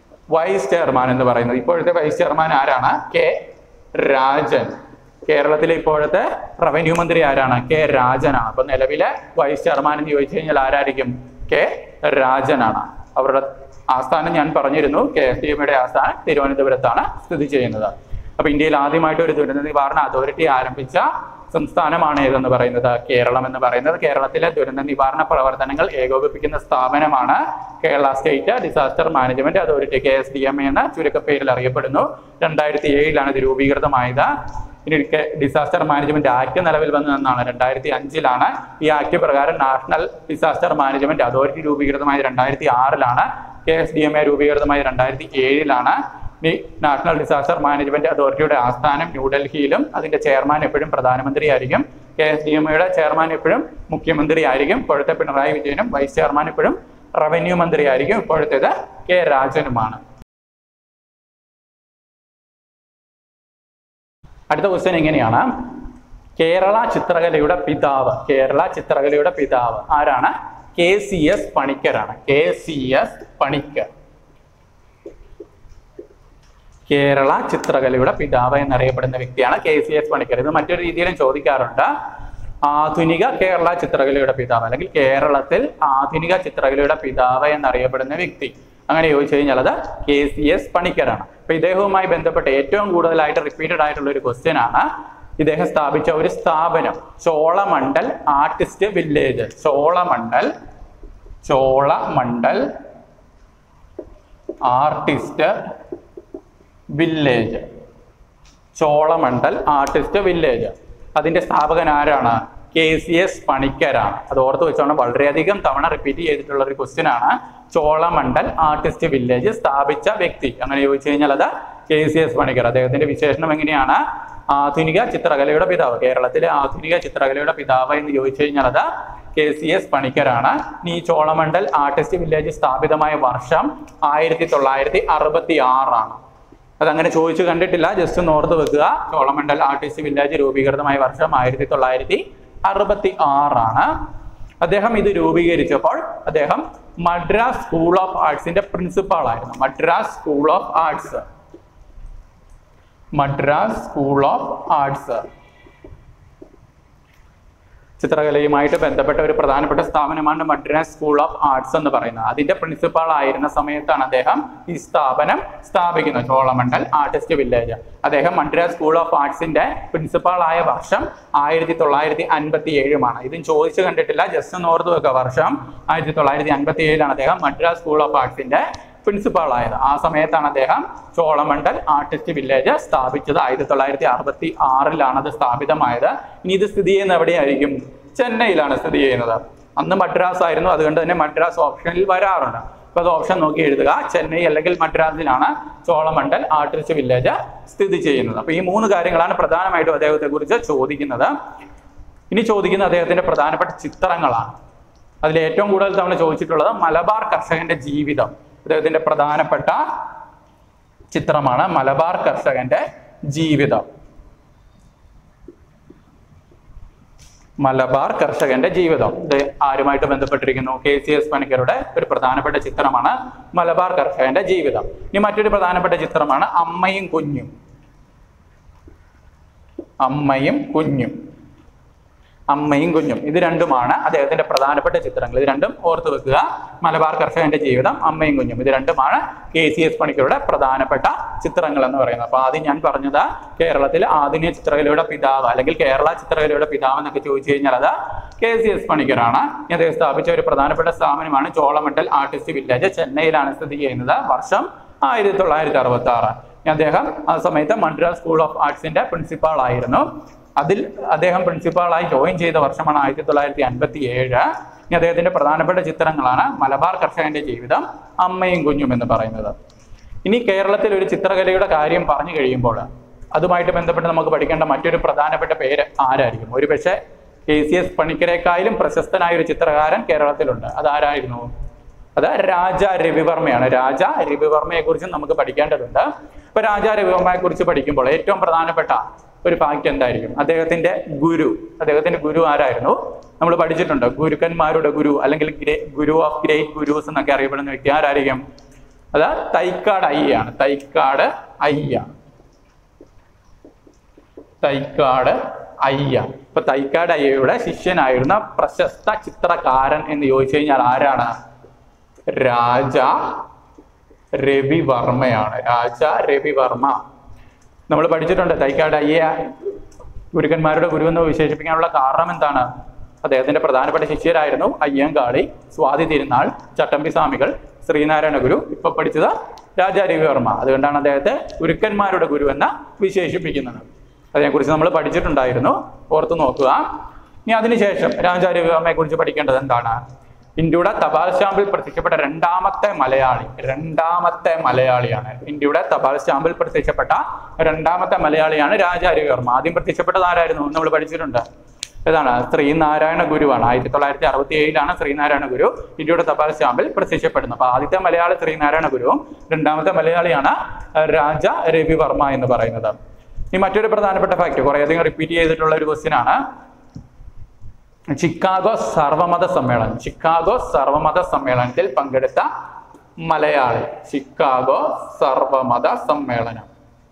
വൈസ് ചെയർമാൻ എന്ന് പറയുന്നത്. ഇപ്പോഴത്തെ വൈസ് ചെയർമാൻ ആരാണ്? കെ രാജൻ. കേരളത്തിലെ ഇപ്പോഴത്തെ റവന്യൂ മന്ത്രി ആരാണ്? കെ രാജനാണ്. അപ്പൊ നിലവിലെ വൈസ് ചെയർമാൻ എന്ന് ചോദിച്ചു കഴിഞ്ഞാൽ ആരായിരിക്കും? കെ രാജനാണ്. അവരുടെ ആസ്ഥാനം ഞാൻ പറഞ്ഞിരുന്നു. കെ എസ് ഡി എമ്മയുടെ ആസ്ഥാനം തിരുവനന്തപുരത്താണ് സ്ഥിതി ചെയ്യുന്നത്. അപ്പൊ ഇന്ത്യയിൽ ആദ്യമായിട്ട് ഒരു ദുരന്ത നിവാരണ അതോറിറ്റി ആരംഭിച്ച സംസ്ഥാനമാണ് ഏതെന്ന് പറയുന്നത്? കേരളം എന്ന് പറയുന്നത്. കേരളത്തിലെ ദുരന്ത നിവാരണ പ്രവർത്തനങ്ങൾ ഏകോപിപ്പിക്കുന്ന സ്ഥാപനമാണ് Kerala state disaster management authority, K S D M എന്ന ചുരുക്കപ്പേരിൽ അറിയപ്പെടുന്നു. രണ്ടായിരത്തി ഏഴിലാണ് ഇത് രൂപീകൃതമായത്. ഇനി ഡിസാസ്റ്റർ മാനേജ്മെന്റ് ആക്ട് നിലവിൽ വന്നതെന്നാണ് രണ്ടായിരത്തി അഞ്ചിലാണ്. ഈ ആക്ട് പ്രകാരം നാഷണൽ ഡിസാസ്റ്റർ മാനേജ്മെന്റ് അതോറിറ്റി രൂപീകൃതമായത് രണ്ടായിരത്തി ആറിലാണ്. K S D M A രൂപീകൃതമായത് രണ്ടായിരത്തി ഏഴിലാണ്. ഈ നാഷണൽ ഡിസാസ്റ്റർ മാനേജ്മെന്റ് അതോറിറ്റിയുടെ ആസ്ഥാനം ന്യൂഡൽഹിയിലും അതിന്റെ ചെയർമാൻ എപ്പോഴും പ്രധാനമന്ത്രി ആയിരിക്കും. കെ എസ് ഡി എം എയുടെ ചെയർമാൻ എപ്പോഴും മുഖ്യമന്ത്രി ആയിരിക്കും. ഇപ്പോഴത്തെ പിണറായി വിജയനും വൈസ് ചെയർമാൻ എപ്പോഴും റവന്യൂ മന്ത്രി ആയിരിക്കും. ഇപ്പോഴത്തേത് കെ രാജനുമാണ്. അടുത്ത ക്വസ്റ്റ്യൻ എങ്ങനെയാണ്? കേരള ചിത്രകലയുടെ പിതാവ് കേരള ചിത്രകലയുടെ പിതാവ് ആരാണ്? കെ സി എസ് പണിക്കരാണ്. K C S Panicker Kerala ചിത്രകലയുടെ പിതാവ് എന്നറിയപ്പെടുന്ന വ്യക്തിയാണ് കെ സി എസ് പണിക്കർ. ഇത് മറ്റൊരു രീതിയിലും ചോദിക്കാറുണ്ട്. ആധുനിക കേരള ചിത്രകലയുടെ പിതാവ് അല്ലെങ്കിൽ കേരളത്തിൽ ആധുനിക ചിത്രകലയുടെ പിതാവ് എന്നറിയപ്പെടുന്ന വ്യക്തി അങ്ങനെ ചോദിച്ചു കഴിഞ്ഞാൽ അത് കെ സി എസ് പണിക്കരാണ്. അപ്പൊ ഇദ്ദേഹവുമായി ബന്ധപ്പെട്ട് ഏറ്റവും കൂടുതലായിട്ട് റിപ്പീറ്റഡ് ആയിട്ടുള്ള ഒരു ക്വസ്റ്റ്യൻ ആണ്. ഇദ്ദേഹം സ്ഥാപിച്ച ഒരു സ്ഥാപനം Cholamandal artist village. Cholamandal Cholamandal artist village Cholamandal artist village അതിന്റെ സ്ഥാപകൻ ആരാണ്? കെ സി എസ് പണിക്കരാണ്. അത് ഓർത്ത് വെച്ചോണം. വളരെയധികം തവണ റിപ്പീറ്റ് ചെയ്തിട്ടുള്ള ഒരു ക്വസ്റ്റ്യൻ ആണ്. ചോളമണ്ഡൽ ആർട്ടിസ്റ്റ് വില്ലേജ് സ്ഥാപിച്ച വ്യക്തി അങ്ങനെ ചോദിച്ചു കഴിഞ്ഞാൽ അത് കെ സി എസ് പണിക്കർ. അദ്ദേഹത്തിന്റെ വിശേഷണം എങ്ങനെയാണ്? ആധുനിക ചിത്രകലയുടെ പിതാവ്. കേരളത്തിലെ ആധുനിക ചിത്രകലയുടെ പിതാവ് എന്ന് ചോദിച്ചു കഴിഞ്ഞാൽ അത് കെ സി എസ് പണിക്കരാണ്. ഈ ചോളമണ്ഡൽ ആർട്ടിസ്റ്റ് വില്ലേജ് സ്ഥാപിതമായ വർഷം ആയിരത്തി തൊള്ളായിരത്തി അറുപത്തി ആറാണ്. അതങ്ങനെ ചോദിച്ചു കണ്ടിട്ടില്ല, ജസ്റ്റ് ഒന്ന് ഓർത്ത് വെക്കുക. ചോളമണ്ഡൽ ആർട്ടിസ്റ്റ് വില്ലേജ് രൂപീകൃതമായ വർഷം ആയിരത്തി തൊള്ളായിരത്തി അറുപത്തി ആറാണ്. അദ്ദേഹം ഇത് രൂപീകരിച്ചപ്പോൾ അദ്ദേഹം മദ്രാസ് സ്കൂൾ ഓഫ് ആർട്സിന്റെ പ്രിൻസിപ്പാൾ ആയിരുന്നു. Madras school of arts Madras school of arts ചിത്രകലയുമായിട്ട് ബന്ധപ്പെട്ട ഒരു പ്രധാനപ്പെട്ട സ്ഥാപനമാണ് മദ്രാസ് സ്കൂൾ ഓഫ് ആർട്സ് എന്ന് പറയുന്നത്. അതിന്റെ പ്രിൻസിപ്പാൾ ആയിരുന്ന സമയത്താണ് അദ്ദേഹം ഈ സ്ഥാപനം സ്ഥാപിക്കുന്നത്, ചോളമണ്ഡൽ ആർട്ടിസ്റ്റ് വില്ലേജ്. അദ്ദേഹം മദ്രാസ് സ്കൂൾ ഓഫ് ആർട്സിന്റെ പ്രിൻസിപ്പാൾ ആയ വർഷം ആയിരത്തി തൊള്ളായിരത്തി അൻപത്തി ഏഴുമാണ്. ഇതും ചോദിച്ചു കണ്ടിട്ടില്ല, ജസ്റ്റ് ഒന്ന് ഓർത്ത് വെക്കുക. വർഷം ആയിരത്തി തൊള്ളായിരത്തി അൻപത്തി ഏഴിലാണ് അദ്ദേഹം മദ്രാസ് സ്കൂൾ ഓഫ് ആർട്സിന്റെ പ്രിൻസിപ്പാൾ ആയത്. ആ സമയത്താണ് അദ്ദേഹം ചോളമണ്ഡൽ ആർട്ടിസ്റ്റ് വില്ലേജ് സ്ഥാപിച്ചത്. ആയിരത്തി തൊള്ളായിരത്തി അറുപത്തി ആറിലാണ് അത് സ്ഥാപിതമായത്. ഇനി ഇത് സ്ഥിതി ചെയ്യുന്ന എവിടെയായിരിക്കും? ചെന്നൈയിലാണ് സ്ഥിതി ചെയ്യുന്നത്. അന്ന് മദ്രാസ് ആയിരുന്നു, അതുകൊണ്ട് തന്നെ മദ്രാസ് ഓപ്ഷനിൽ വരാറുണ്ട്. അപ്പൊ അത് ഓപ്ഷൻ നോക്കി എഴുതുക. ചെന്നൈ അല്ലെങ്കിൽ മദ്രാസിലാണ് ചോളമണ്ഡൽ ആർട്ടിസ്റ്റ് വില്ലേജ് സ്ഥിതി ചെയ്യുന്നത്. അപ്പൊ ഈ മൂന്ന് കാര്യങ്ങളാണ് പ്രധാനമായിട്ടും അദ്ദേഹത്തെ കുറിച്ച് ചോദിക്കുന്നത്. ഇനി ചോദിക്കുന്ന അദ്ദേഹത്തിന്റെ പ്രധാനപ്പെട്ട ചിത്രങ്ങളാണ്. അതിൽ ഏറ്റവും കൂടുതൽ തവണ ചോദിച്ചിട്ടുള്ളത് മലബാർ കർഷകന്റെ ജീവിതം. അദ്ദേഹത്തിന്റെ പ്രധാനപ്പെട്ട ചിത്രമാണ് മലബാർ കർഷകന്റെ ജീവിതം. മലബാർ കർഷകന്റെ ജീവിതം ഇത് ആരുമായിട്ട് ബന്ധപ്പെട്ടിരിക്കുന്നു? കെ സി എസ് പണിക്കരുടെ ഒരു പ്രധാനപ്പെട്ട ചിത്രമാണ് മലബാർ കർഷകന്റെ ജീവിതം. ഇനി മറ്റൊരു പ്രധാനപ്പെട്ട ചിത്രമാണ് അമ്മയും കുഞ്ഞും. അമ്മയും കുഞ്ഞും അമ്മയും കുഞ്ഞും ഇത് രണ്ടുമാണ് അദ്ദേഹത്തിന്റെ പ്രധാനപ്പെട്ട ചിത്രങ്ങൾ. ഇത് രണ്ടും ഓർത്തു വെക്കുക. മലബാർ കർഷകന്റെ ജീവിതം, അമ്മയും കുഞ്ഞും, ഇത് രണ്ടുമാണ് കെ സി എസ് പണിക്കരുടെ പ്രധാനപ്പെട്ട ചിത്രങ്ങൾ എന്ന് പറയുന്നത്. അപ്പൊ ആദ്യം ഞാൻ പറഞ്ഞത് കേരളത്തിൽ ആധുനിക ചിത്രകലയുടെ പിതാവ് അല്ലെങ്കിൽ കേരള ചിത്രകലയുടെ പിതാവ് എന്നൊക്കെ ചോദിച്ചു കഴിഞ്ഞാൽ അത് കെ സി എസ് പണിക്കരാണ്. അദ്ദേഹം സ്ഥാപിച്ച ഒരു പ്രധാനപ്പെട്ട സ്ഥാപനമാണ് ചോളമണ്ഡൽ ആർട്ടിസ്റ്റ് വില്ലേജ്. ചെന്നൈയിലാണ് സ്ഥിതി ചെയ്യുന്നത്. വർഷം ആയിരത്തി തൊള്ളായിരത്തി അറുപത്തി ആറ്. അദ്ദേഹം ആ സമയത്ത് മദ്രാസ് സ്കൂൾ ഓഫ് ആർട്സിന്റെ പ്രിൻസിപ്പാൾ ആയിരുന്നു. അതിൽ അദ്ദേഹം പ്രിൻസിപ്പാളായി ജോയിൻ ചെയ്ത വർഷമാണ് ആയിരത്തി തൊള്ളായിരത്തി അൻപത്തി ഏഴ്. ഇനി അദ്ദേഹത്തിന്റെ പ്രധാനപ്പെട്ട ചിത്രങ്ങളാണ് മലബാർ കർഷകന്റെ ജീവിതം, അമ്മയും കുഞ്ഞും എന്ന് പറയുന്നത്. ഇനി കേരളത്തിൽ ഒരു ചിത്രകലയുടെ കാര്യം പറഞ്ഞു കഴിയുമ്പോൾ അതുമായിട്ട് ബന്ധപ്പെട്ട് നമുക്ക് പഠിക്കേണ്ട മറ്റൊരു പ്രധാനപ്പെട്ട പേര് ആരായിരിക്കും? ഒരു പക്ഷേ കെ സി എസ് പണിക്കരെക്കാളും പ്രശസ്തനായ ഒരു ചിത്രകാരൻ കേരളത്തിലുണ്ട്. അതാരായിരുന്നു? അത് രാജാ രവിവർമ്മയാണ്. രാജാ രവിവർമ്മയെ കുറിച്ച് നമുക്ക് പഠിക്കേണ്ടതുണ്ട്. ഇപ്പൊ രാജാ രവിവർമ്മയെ കുറിച്ച് പഠിക്കുമ്പോൾ ഏറ്റവും പ്രധാനപ്പെട്ട ഒരു ഫാക്ട് എന്തായിരിക്കും? അദ്ദേഹത്തിന്റെ ഗുരു. അദ്ദേഹത്തിന്റെ ഗുരു ആരായിരുന്നു? നമ്മൾ പഠിച്ചിട്ടുണ്ട്. ഗുരുക്കന്മാരുടെ ഗുരു അല്ലെങ്കിൽ ഗുരു ഓഫ് ഗ്രേറ്റ് ഗുരുസ് എന്നൊക്കെ അറിയപ്പെടുന്ന വ്യക്തി ആരായിരിക്കും? അത് തൈക്കാട് അയ്യാണ്. തൈക്കാട് അയ്യ തൈക്കാട് അയ്യ ഇപ്പൊ തൈക്കാട് അയ്യയുടെ ശിഷ്യനായിരുന്ന പ്രശസ്ത ചിത്രകാരൻ എന്ന് ചോദിച്ചു കഴിഞ്ഞാൽ ആരാണ്? രാജാ രവിവർമ്മയാണ്. രാജാ രവിവർമ്മ നമ്മൾ പഠിച്ചിട്ടുണ്ട്. തൈക്കാട് അയ്യ ഗുരുക്കന്മാരുടെ ഗുരു എന്ന് വിശേഷിപ്പിക്കാനുള്ള കാരണം എന്താണ്? അദ്ദേഹത്തിന്റെ പ്രധാനപ്പെട്ട ശിഷ്യരായിരുന്നു അയ്യങ്കാളി, സ്വാതി തിരുനാൾ, ചട്ടമ്പി സ്വാമികൾ, ശ്രീനാരായണ ഗുരു. ഇപ്പൊ പഠിച്ചത് രാജാ രവിവർമ്മ. അതുകൊണ്ടാണ് അദ്ദേഹത്തെ ഗുരുക്കന്മാരുടെ ഗുരു എന്ന് വിശേഷിപ്പിക്കുന്നത്. അതിനെക്കുറിച്ച് നമ്മൾ പഠിച്ചിട്ടുണ്ടായിരുന്നു, ഓർത്തു നോക്കുക. ഇനി അതിനുശേഷം രാജാ രവിവർമ്മയെ കുറിച്ച് പഠിക്കേണ്ടത് എന്താണ്? ഇന്ത്യയുടെ തപാൽ സ്റ്റാമ്പിൽ പ്രത്യക്ഷപ്പെട്ട രണ്ടാമത്തെ മലയാളി രണ്ടാമത്തെ മലയാളിയാണ്. ഇന്ത്യയുടെ തപാൽ സ്റ്റാമ്പിൽ പ്രത്യക്ഷപ്പെട്ട രണ്ടാമത്തെ മലയാളിയാണ് രാജാ രവിവർമ്മ. ആദ്യം പ്രത്യക്ഷപ്പെട്ടത് ആരായിരുന്നു? നമ്മൾ പഠിച്ചിട്ടുണ്ട്. ഏതാണ്? ശ്രീനാരായണ ഗുരുവാണ്. ആയിരത്തി തൊള്ളായിരത്തി അറുപത്തി ഏഴിലാണ് ശ്രീനാരായണ ഗുരു ഇന്ത്യയുടെ തപാൽ സ്റ്റാമ്പിൽ പ്രത്യക്ഷപ്പെടുന്നത്. അപ്പൊ ആദ്യത്തെ മലയാളി ശ്രീനാരായണ ഗുരുവും രണ്ടാമത്തെ മലയാളിയാണ് രാജാ രവിവർമ്മ എന്ന് പറയുന്നത്. ഈ മറ്റൊരു പ്രധാനപ്പെട്ട ഫാക്ട് കുറേയധികം റിപ്പീറ്റ് ചെയ്തിട്ടുള്ള ഒരു ക്വസ്റ്റ്യൻ ആണ്. ചിക്കാഗോ സർവമത സമ്മേളനം ചിക്കാഗോ സർവമത സമ്മേളനത്തിൽ പങ്കെടുത്ത മലയാളി. ചിക്കാഗോ സർവമത സമ്മേളനം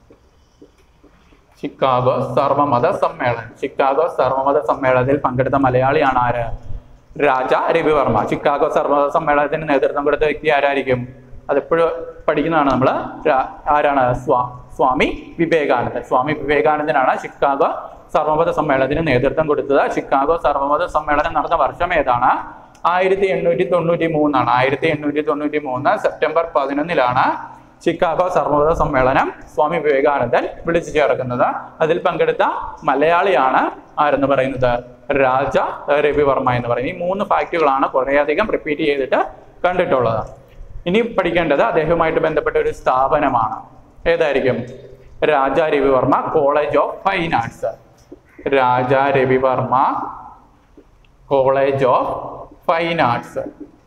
ചിക്കാഗോ സർവമത സമ്മേളനം ചിക്കാഗോ സർവമത സമ്മേളനത്തിൽ പങ്കെടുത്ത മലയാളിയാണ് ആര്? രാജാ രവിവർമ്മ. ചിക്കാഗോ സർവമത സമ്മേളനത്തിന് നേതൃത്വം കൊടുത്ത വ്യക്തി ആരായിരിക്കും? അതെപ്പോഴും പഠിക്കുന്നതാണ് നമ്മൾ. ആരാണ്? സ്വാ സ്വാമി വിവേകാനന്ദൻ. സ്വാമി വിവേകാനന്ദനാണ് ചിക്കാഗോ സർവമത സമ്മേളനത്തിന് നേതൃത്വം കൊടുത്തത്. ചിക്കാഗോ സർവമത സമ്മേളനം നടന്ന വർഷം ഏതാണ്? ആയിരത്തി എണ്ണൂറ്റി തൊണ്ണൂറ്റി മൂന്നാണ്. ആയിരത്തി എണ്ണൂറ്റി തൊണ്ണൂറ്റി മൂന്ന് സെപ്റ്റംബർ പതിനൊന്നിലാണ് ചിക്കാഗോ സർവമത സമ്മേളനം സ്വാമി വിവേകാനന്ദൻ വിളിച്ചു ചേർക്കുന്നത്. അതിൽ പങ്കെടുത്ത മലയാളിയാണ് ആരെന്ന് പറയുന്നത്? രാജാ രവിവർമ്മ എന്ന് പറയുന്നത്. ഈ മൂന്ന് ഫാക്റ്റുകളാണ് കുറേയധികം റിപ്പീറ്റ് ചെയ്തിട്ട് കണ്ടിട്ടുള്ളത്. ഇനി പഠിക്കേണ്ടത് അദ്ദേഹവുമായിട്ട് ബന്ധപ്പെട്ട ഒരു സ്ഥാപനമാണ്. ഏതായിരിക്കും? Raja Ravi Varma college of fine arts. Raja Ravi Varma college of fine arts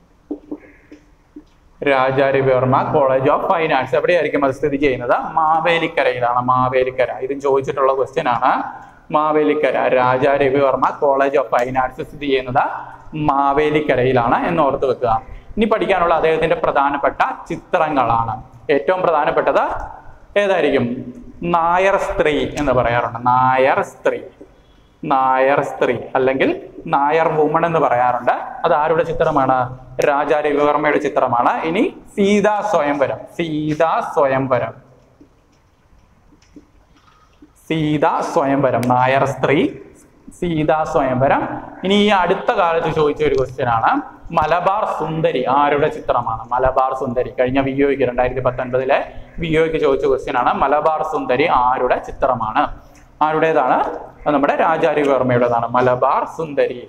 Raja Ravi Varma college of fine arts എവിടെയായിരിക്കും അത് സ്ഥിതി ചെയ്യുന്നത്? മാവേലിക്കരയിലാണ്. മാവേലിക്കര. ഇതും ചോദിച്ചിട്ടുള്ള ക്വസ്റ്റ്യൻ ആണ്. Mavelikkara. Raja Ravi Varma college of fine arts സ്ഥിതി ചെയ്യുന്നത് മാവേലിക്കരയിലാണ് എന്ന് ഓർത്ത് വെക്കുക. ഇനി പഠിക്കാനുള്ള അദ്ദേഹത്തിന്റെ പ്രധാനപ്പെട്ട ചിത്രങ്ങളാണ്. ഏറ്റവും പ്രധാനപ്പെട്ടത് ഏതായിരിക്കും? നായർ സ്ത്രീ എന്ന് പറയാറുണ്ട്. നായർ സ്ത്രീ നായർ സ്ത്രീ അല്ലെങ്കിൽ നായർ വുമൺ എന്ന് പറയാറുണ്ട്. അത് ആരുടെ ചിത്രമാണ്? രാജാ രവിവർമ്മയുടെ ചിത്രമാണ്. ഇനി സീതാ സ്വയംവരം. സീതാ സ്വയംവരം സീതാ സ്വയംവരം നായർ സ്ത്രീ സീതാ സ്വയംവരം. ഇനി ഈ അടുത്ത കാലത്ത് ചോദിച്ച ഒരു ക്വസ്റ്റ്യൻ ആണ്, മലബാർ സുന്ദരി ആരുടെ ചിത്രമാണ്? മലബാർ സുന്ദരി കഴിഞ്ഞ വി ഒക്ക് രണ്ടായിരത്തി പത്തൊൻപതിലെ വി ഒക്ക് ചോദിച്ച ക്വസ്റ്റ്യൻ ആണ്. മലബാർ സുന്ദരി ആരുടെ ചിത്രമാണ്? ആരുടേതാണ്? നമ്മുടെ രാജാരവിവർമ്മയുടേതാണ് മലബാർ സുന്ദരി.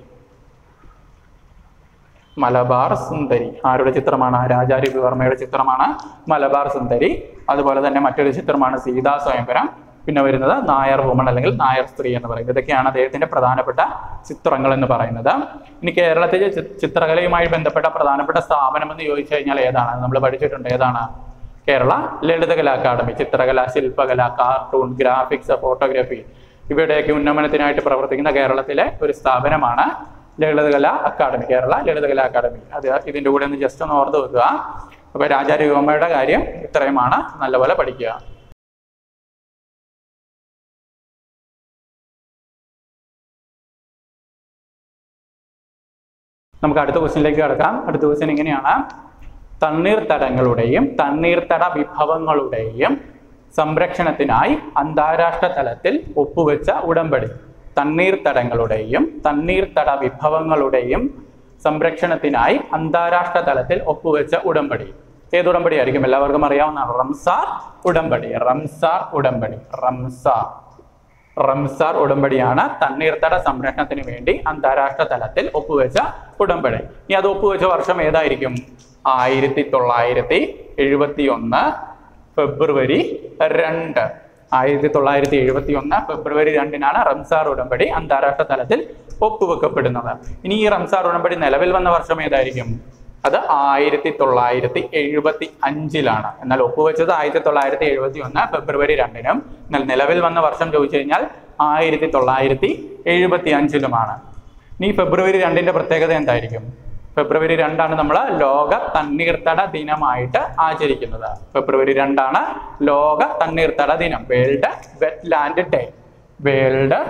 മലബാർ സുന്ദരി ആരുടെ ചിത്രമാണ്? രാജാരവിവർമ്മയുടെ ചിത്രമാണ് മലബാർ സുന്ദരി. അതുപോലെ തന്നെ മറ്റൊരു ചിത്രമാണ് സീതാ സ്വയംവരം. പിന്നെ വരുന്നത് നായർ വുമൺ അല്ലെങ്കിൽ നായർ സ്ത്രീ എന്ന് പറയുന്നത്. ഇതൊക്കെയാണ് അദ്ദേഹത്തിന്റെ പ്രധാനപ്പെട്ട ചിത്രങ്ങൾ എന്ന് പറയുന്നത്. ഇനി കേരളത്തിലെ ചിത്രകലയുമായി ബന്ധപ്പെട്ട പ്രധാനപ്പെട്ട സ്ഥാപനം എന്ന് ചോദിച്ചു കഴിഞ്ഞാൽ ഏതാണ്? നമ്മൾ പഠിച്ചിട്ടുണ്ട്. ഏതാണ്? കേരള ലളിതകലാ അക്കാദമി. ചിത്രകല, ശില്പകല, കാർട്ടൂൺ, ഗ്രാഫിക്സ്, ഫോട്ടോഗ്രാഫി ഇവയുടെയൊക്കെ ഉന്നമനത്തിനായിട്ട് പ്രവർത്തിക്കുന്ന കേരളത്തിലെ ഒരു സ്ഥാപനമാണ് ലളിതകലാ അക്കാദമി, കേരള ലളിതകലാ അക്കാദമി. അത് ഇതിന്റെ കൂടെ ഒന്ന് ജസ്റ്റ് ഒന്ന് ഓർത്ത് വെക്കുക. അപ്പൊ രാജാരവിവർമ്മയുടെ കാര്യം ഇത്രയുമാണ്, നല്ലപോലെ പഠിക്കുക. നമുക്ക് അടുത്ത ക്വസ്റ്റ്യനിലേക്ക് കിടക്കാം. അടുത്ത ക്വസ്റ്റ്യൻ ഇങ്ങനെയാണ്, തണ്ണീർത്തടങ്ങളുടെയും തണ്ണീർത്തട വിഭവങ്ങളുടെയും സംരക്ഷണത്തിനായി അന്താരാഷ്ട്ര തലത്തിൽ ഒപ്പുവെച്ച ഉടമ്പടി. തണ്ണീർത്തടങ്ങളുടെയും തണ്ണീർത്തട വിഭവങ്ങളുടെയും സംരക്ഷണത്തിനായി അന്താരാഷ്ട്ര തലത്തിൽ ഒപ്പുവെച്ച ഉടമ്പടി. ഏത് ഉടമ്പടി ആയിരിക്കും? എല്ലാവർക്കും അറിയാവുന്നതാണ്, റംസാർ ഉടമ്പടി. റംസാർ ഉടമ്പടി റംസാർ റംസാർ ഉടമ്പടിയാണ് തണ്ണീർത്തട സംരക്ഷണത്തിന് വേണ്ടി അന്താരാഷ്ട്ര തലത്തിൽ ഒപ്പുവെച്ച ഉടമ്പടി. ഇനി അത് ഒപ്പുവെച്ച വർഷം ഏതായിരിക്കും? ആയിരത്തി തൊള്ളായിരത്തി എഴുപത്തി ഒന്ന് ഫെബ്രുവരി രണ്ട്. ആയിരത്തി തൊള്ളായിരത്തി എഴുപത്തി ഒന്ന് ഫെബ്രുവരി രണ്ടിനാണ് റംസാർ ഉടമ്പടി അന്താരാഷ്ട്ര തലത്തിൽ ഒപ്പുവെക്കപ്പെടുന്നത്. ഇനി ഈ റംസാർ ഉടമ്പടി നിലവിൽ വന്ന വർഷം ഏതായിരിക്കും? അത് ആയിരത്തി തൊള്ളായിരത്തി എഴുപത്തി അഞ്ചിലാണ്. എന്നാൽ ഒപ്പുവെച്ചത് ആയിരത്തി തൊള്ളായിരത്തി എഴുപത്തി ഒന്ന് ഫെബ്രുവരി രണ്ടിനും എന്നാൽ നിലവിൽ വന്ന വർഷം ചോദിച്ചു കഴിഞ്ഞാൽ ആയിരത്തി തൊള്ളായിരത്തി എഴുപത്തി അഞ്ചിലുമാണ്. ഇനി ഫെബ്രുവരി രണ്ടിന്റെ പ്രത്യേകത എന്തായിരിക്കും? ഫെബ്രുവരി രണ്ടാണ് നമ്മൾ ലോക തണ്ണീർത്തട ദിനമായിട്ട് ആചരിക്കുന്നത്. ഫെബ്രുവരി രണ്ടാണ് ലോക തണ്ണീർത്തട ദിനം, world wetland day. World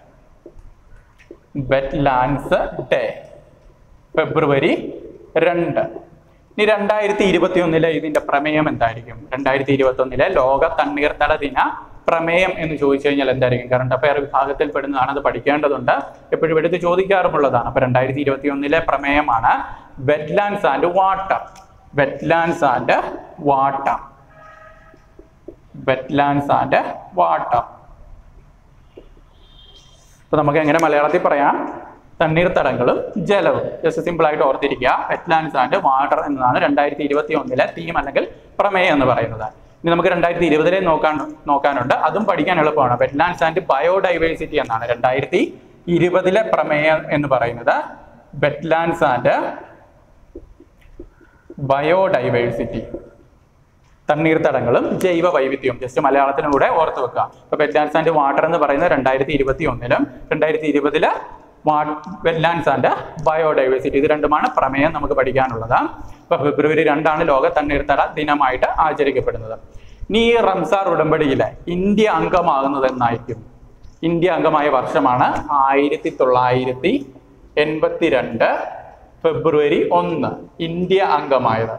wetlands day ഫെബ്രുവരി രണ്ട്. ഇനി രണ്ടായിരത്തി ഇരുപത്തി ഒന്നിലെ ഇതിന്റെ പ്രമേയം എന്തായിരിക്കും? രണ്ടായിരത്തി ഇരുപത്തി ഒന്നിലെ ലോക തണ്ണീർത്തട ദിന പ്രമേയം എന്ന് ചോദിച്ചു കഴിഞ്ഞാൽ എന്തായിരിക്കും? കറണ്ട് അഫയർ വിഭാഗത്തിൽ പെടുന്നതാണ്, അത് പഠിക്കേണ്ടതുണ്ട്, എപ്പോഴും എടുത്ത് ചോദിക്കാറുമുള്ളതാണ്. അപ്പൊ രണ്ടായിരത്തി ഇരുപത്തി ഒന്നിലെ പ്രമേയമാണ് wetlands and water. Wetlands and water wetlands and water അപ്പൊ നമുക്ക് എങ്ങനെ മലയാളത്തിൽ പറയാം? തണ്ണീർത്തടങ്ങളും ജലവും. ജസ്റ്റ് സിമ്പിൾ ആയിട്ട് ഓർത്തിരിക്കുക, വെറ്റ്ലാൻഡ്സ് ആൻഡ് വാട്ടർ എന്നതാണ് രണ്ടായിരത്തി ഇരുപത്തി ഒന്നിലെ തീം അല്ലെങ്കിൽ പ്രമേയം എന്ന് പറയുന്നത്. ഇനി നമുക്ക് രണ്ടായിരത്തി ഇരുപതിലെ നോക്കാൻ നോക്കാനുണ്ട്, അതും പഠിക്കാൻ എളുപ്പമാണ്. വെറ്റ്ലാൻഡ്സ് ആൻഡ് ബയോഡൈവേഴ്സിറ്റി എന്നാണ് രണ്ടായിരത്തി ഇരുപതിലെ പ്രമേയം എന്ന് പറയുന്നത്. വെറ്റ്ലാൻഡ്സ് ആൻഡ് ബയോഡൈവേഴ്സിറ്റി, തണ്ണീർത്തടങ്ങളും ജൈവ വൈവിധ്യവും. ജസ്റ്റ് മലയാളത്തിലൂടെ ഓർത്ത് വെക്കുക. അപ്പൊ വെറ്റ്ലാൻഡ്സ് ആൻഡ് വാട്ടർ എന്ന് പറയുന്നത് രണ്ടായിരത്തി ഇരുപത്തി ഒന്നിലും രണ്ടായിരത്തി ഇരുപതില് വെറ്റ്ലാൻഡ്സ് ആൻഡ് ബയോഡൈവേഴ്സിറ്റി, ഇത് രണ്ടുമാണ് പ്രമേയം നമുക്ക് പഠിക്കാനുള്ളത്. അപ്പൊ ഫെബ്രുവരി രണ്ടാണ് ലോക തണ്ണീർത്തട ദിനമായിട്ട് ആചരിക്കപ്പെടുന്നത്. ഇനി ഈ റംസാർ ഉടമ്പടിയിലെ ഇന്ത്യ അംഗമാകുന്നത് എന്നായിരിക്കും? ഇന്ത്യ അംഗമായ വർഷമാണ് ആയിരത്തി തൊള്ളായിരത്തി എൺപത്തി രണ്ട് ഫെബ്രുവരി ഒന്ന് ഇന്ത്യ അംഗമായത്.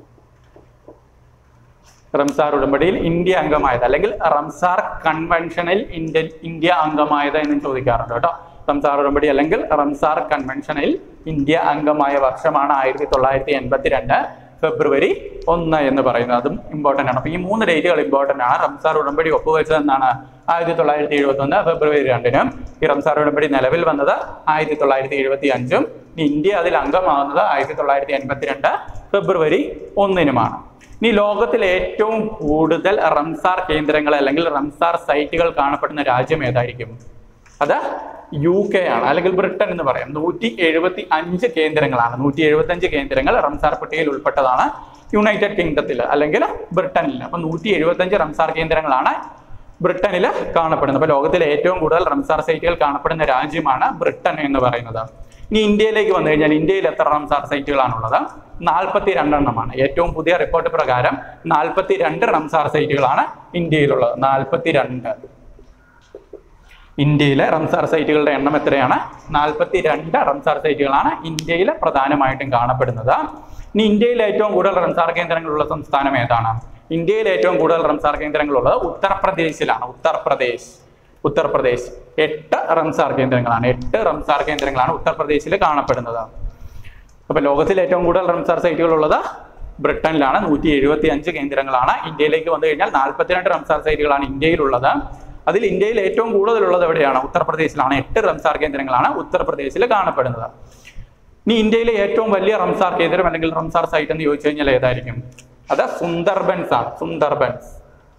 റംസാർ ഉടമ്പടിയിൽ ഇന്ത്യ അംഗമായത് അല്ലെങ്കിൽ റംസാർ കൺവെൻഷനിൽ ഇന്ത്യ ഇന്ത്യ അംഗമായത് എന്നും ചോദിക്കാറുണ്ട് കേട്ടോ. റംസാർ ഉടമ്പടി അല്ലെങ്കിൽ റംസാർ കൺവെൻഷനിൽ ഇന്ത്യ അംഗമായ വർഷമാണ് ആയിരത്തി തൊള്ളായിരത്തി എൺപത്തി രണ്ട് ഫെബ്രുവരി ഒന്ന് എന്ന് പറയുന്നത്. അതും ഇമ്പോർട്ടൻ്റ് ആണ്. അപ്പൊ ഈ മൂന്ന് ഡേറ്റുകൾ ഇമ്പോർട്ടൻ്റ് ആണ്. റംസാർ ഉടമ്പടി ഒപ്പുവെച്ചത് എന്നാണ്? ആയിരത്തി തൊള്ളായിരത്തി എഴുപത്തി ഒന്ന് ഫെബ്രുവരി രണ്ടിനും. ഈ റംസാർ ഉടമ്പടി നിലവിൽ വന്നത് ആയിരത്തി തൊള്ളായിരത്തി എഴുപത്തി അഞ്ചും ഇന്ത്യ അതിൽ അംഗമാകുന്നത് ആയിരത്തി തൊള്ളായിരത്തി എൺപത്തി രണ്ട് ഫെബ്രുവരി ഒന്നിനുമാണ്. ഇനി ലോകത്തിൽ ഏറ്റവും കൂടുതൽ റംസാർ കേന്ദ്രങ്ങൾ അല്ലെങ്കിൽ റംസാർ സൈറ്റുകൾ കാണപ്പെടുന്ന രാജ്യം ഏതായിരിക്കും? അത് യു കെ ആണ്, അല്ലെങ്കിൽ ബ്രിട്ടൻ എന്ന് പറയാം. നൂറ്റി എഴുപത്തി അഞ്ച് കേന്ദ്രങ്ങളാണ്. നൂറ്റി എഴുപത്തി അഞ്ച് കേന്ദ്രങ്ങൾ റംസാർ പട്ടികയിൽ ഉൾപ്പെട്ടതാണ് യുണൈറ്റഡ് കിങ്ഡത്തിൽ അല്ലെങ്കിൽ ബ്രിട്ടനിൽ. അപ്പൊ നൂറ്റി എഴുപത്തി അഞ്ച് റംസാർ കേന്ദ്രങ്ങളാണ് ബ്രിട്ടനിൽ കാണപ്പെടുന്നത്. അപ്പൊ ലോകത്തിലെ ഏറ്റവും കൂടുതൽ റംസാർ സൈറ്റുകൾ കാണപ്പെടുന്ന രാജ്യമാണ് ബ്രിട്ടൻ എന്ന് പറയുന്നത്. ഇനി ഇന്ത്യയിലേക്ക് വന്നു കഴിഞ്ഞാൽ ഇന്ത്യയിൽ എത്ര റംസാർ സൈറ്റുകളാണുള്ളത്? നാൽപ്പത്തി രണ്ടെണ്ണമാണ്. ഏറ്റവും പുതിയ റിപ്പോർട്ട് പ്രകാരം നാൽപ്പത്തി രണ്ട് റംസാർ സൈറ്റുകളാണ് ഇന്ത്യയിലുള്ളത്. നാൽപ്പത്തി രണ്ട് ഇന്ത്യയിലെ റംസാർ സൈറ്റുകളുടെ എണ്ണം എത്രയാണ്? നാൽപ്പത്തി രണ്ട് റംസാർ സൈറ്റുകളാണ് ഇന്ത്യയിൽ പ്രധാനമായിട്ടും കാണപ്പെടുന്നത്. ഇനി ഇന്ത്യയിൽ ഏറ്റവും കൂടുതൽ റംസാർ കേന്ദ്രങ്ങളുള്ള സംസ്ഥാനം ഏതാണ്? ഇന്ത്യയിൽ ഏറ്റവും കൂടുതൽ റംസാർ കേന്ദ്രങ്ങളുള്ളത് ഉത്തർപ്രദേശിലാണ്. ഉത്തർപ്രദേശ് ഉത്തർപ്രദേശ്. എട്ട് റംസാർ കേന്ദ്രങ്ങളാണ് എട്ട് റംസാർ കേന്ദ്രങ്ങളാണ് ഉത്തർപ്രദേശിൽ കാണപ്പെടുന്നത്. അപ്പൊ ലോകത്തിൽ ഏറ്റവും കൂടുതൽ റംസാർ സൈറ്റുകൾ ഉള്ളത് ബ്രിട്ടനിലാണ്. നൂറ്റി എഴുപത്തി അഞ്ച് കേന്ദ്രങ്ങളാണ്. ഇന്ത്യയിലേക്ക് വന്നു കഴിഞ്ഞാൽ നാൽപ്പത്തിരണ്ട് റംസാർ സൈറ്റുകളാണ് ഇന്ത്യയിലുള്ളത്. അതിൽ ഇന്ത്യയിൽ ഏറ്റവും കൂടുതലുള്ളത് എവിടെയാണ്? ഉത്തർപ്രദേശിലാണ്. എട്ട് റംസാർ കേന്ദ്രങ്ങളാണ് ഉത്തർപ്രദേശിൽ കാണപ്പെടുന്നത്. ഇനി ഇന്ത്യയിലെ ഏറ്റവും വലിയ റംസാർ കേന്ദ്രം അല്ലെങ്കിൽ റംസാർ സൈറ്റ് എന്ന് ചോദിച്ചു കഴിഞ്ഞാൽ ഏതായിരിക്കും? അത് സുന്ദർബൻസ് ആണ്. സുന്ദർബൻസ്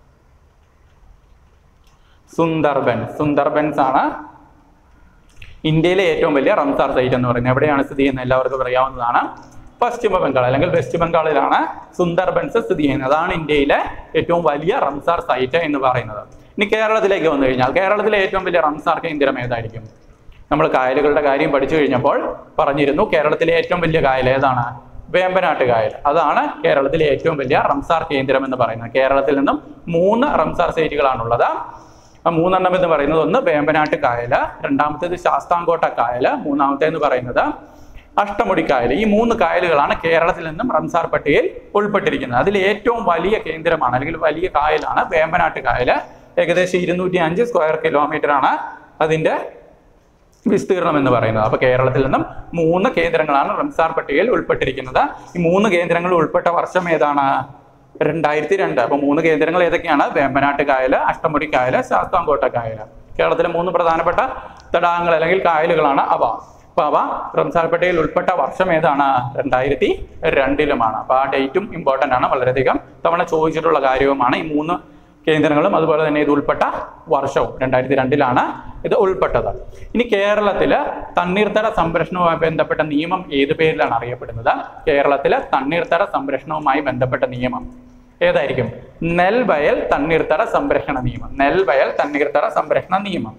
സുന്ദർബൻസ് സുന്ദർബൻസ് ആണ് ഇന്ത്യയിലെ ഏറ്റവും വലിയ റംസാർ സൈറ്റ് എന്ന് പറയുന്നത്. എവിടെയാണ് സ്ഥിതി ചെയ്യുന്നത്? എല്ലാവർക്കും അറിയാവുന്നതാണ്. പശ്ചിമ ബംഗാൾ അല്ലെങ്കിൽ വെസ്റ്റ് ബംഗാളിലാണ് സുന്ദർബൻസ് സ്ഥിതി ചെയ്യുന്നത്. അതാണ് ഇന്ത്യയിലെ ഏറ്റവും വലിയ റംസാർ സൈറ്റ് എന്ന് പറയുന്നത്. ഇനി കേരളത്തിലേക്ക് വന്നു കഴിഞ്ഞാൽ കേരളത്തിലെ ഏറ്റവും വലിയ റംസാർ കേന്ദ്രം ഏതായിരിക്കും? നമ്മൾ കായലുകളുടെ കാര്യം പഠിച്ചു കഴിഞ്ഞപ്പോൾ പറഞ്ഞിരുന്നു. കേരളത്തിലെ ഏറ്റവും വലിയ കായൽ ഏതാണ്? വേമ്പനാട്ട് കായൽ. അതാണ് കേരളത്തിലെ ഏറ്റവും വലിയ റംസാർ കേന്ദ്രം എന്ന് പറയുന്നത്. കേരളത്തിൽ നിന്നും മൂന്ന് റംസാർ സൈറ്റുകളാണുള്ളത്. ആ മൂന്നെണ്ണം എന്ന് പറയുന്നത് ഒന്ന് വേമ്പനാട്ട് കായല്, രണ്ടാമത്തേത് ശാസ്താംകോട്ട കായല്, മൂന്നാമത്തേന്ന് പറയുന്നത് അഷ്ടമുടി കായൽ. ഈ മൂന്ന് കായലുകളാണ് കേരളത്തിൽ നിന്നും റംസാർ പട്ടികയിൽ ഉൾപ്പെട്ടിരിക്കുന്നത്. അതിൽ ഏറ്റവും വലിയ കേന്ദ്രമാണ് അല്ലെങ്കിൽ വലിയ കായലാണ് വേമ്പനാട്ട് കായല്. ഏകദേശം ഇരുന്നൂറ്റി അഞ്ച് സ്ക്വയർ കിലോമീറ്റർ ആണ് അതിന്റെ വിസ്തീർണം എന്ന് പറയുന്നത്. അപ്പൊ കേരളത്തിൽ നിന്നും മൂന്ന് കേന്ദ്രങ്ങളാണ് റംസാർ പട്ടികയിൽ ഉൾപ്പെട്ടിരിക്കുന്നത്. ഈ മൂന്ന് കേന്ദ്രങ്ങൾ ഉൾപ്പെട്ട വർഷം ഏതാണ്? രണ്ടായിരത്തി രണ്ട്. അപ്പൊ മൂന്ന് കേന്ദ്രങ്ങൾ ഏതൊക്കെയാണ്? വേമ്പനാട്ട് കായല്, അഷ്ടമുടി കായല്, ശാസ്താംകോട്ട കായല്. കേരളത്തിലെ മൂന്ന് പ്രധാനപ്പെട്ട തടാകങ്ങൾ അല്ലെങ്കിൽ കായലുകളാണ് അവ. അപ്പൊ അവ റംസാർ പട്ടികയിൽ ഉൾപ്പെട്ട വർഷം ഏതാണ്? രണ്ടായിരത്തി രണ്ടിലുമാണ്. അപ്പൊ ആ ഡേറ്റും ഇമ്പോർട്ടന്റ് ആണ്. വളരെയധികം തവണ ചോദിച്ചിട്ടുള്ള കാര്യവുമാണ്. ഈ മൂന്ന് കേന്ദ്രങ്ങളും അതുപോലെ തന്നെ ഇത് ഉൾപ്പെട്ട വർഷവും രണ്ടായിരത്തി രണ്ടിലാണ് ഇത് ഉൾപ്പെട്ടത്. ഇനി കേരളത്തില് തണ്ണീർത്തട സംരക്ഷണവുമായി ബന്ധപ്പെട്ട നിയമം ഏത് പേരിലാണ് അറിയപ്പെടുന്നത്? കേരളത്തിലെ തണ്ണീർത്തട സംരക്ഷണവുമായി ബന്ധപ്പെട്ട നിയമം ഏതായിരിക്കും? നെൽവയൽ തണ്ണീർത്തട സംരക്ഷണ നിയമം. നെൽവയൽ തണ്ണീർത്തട സംരക്ഷണ നിയമം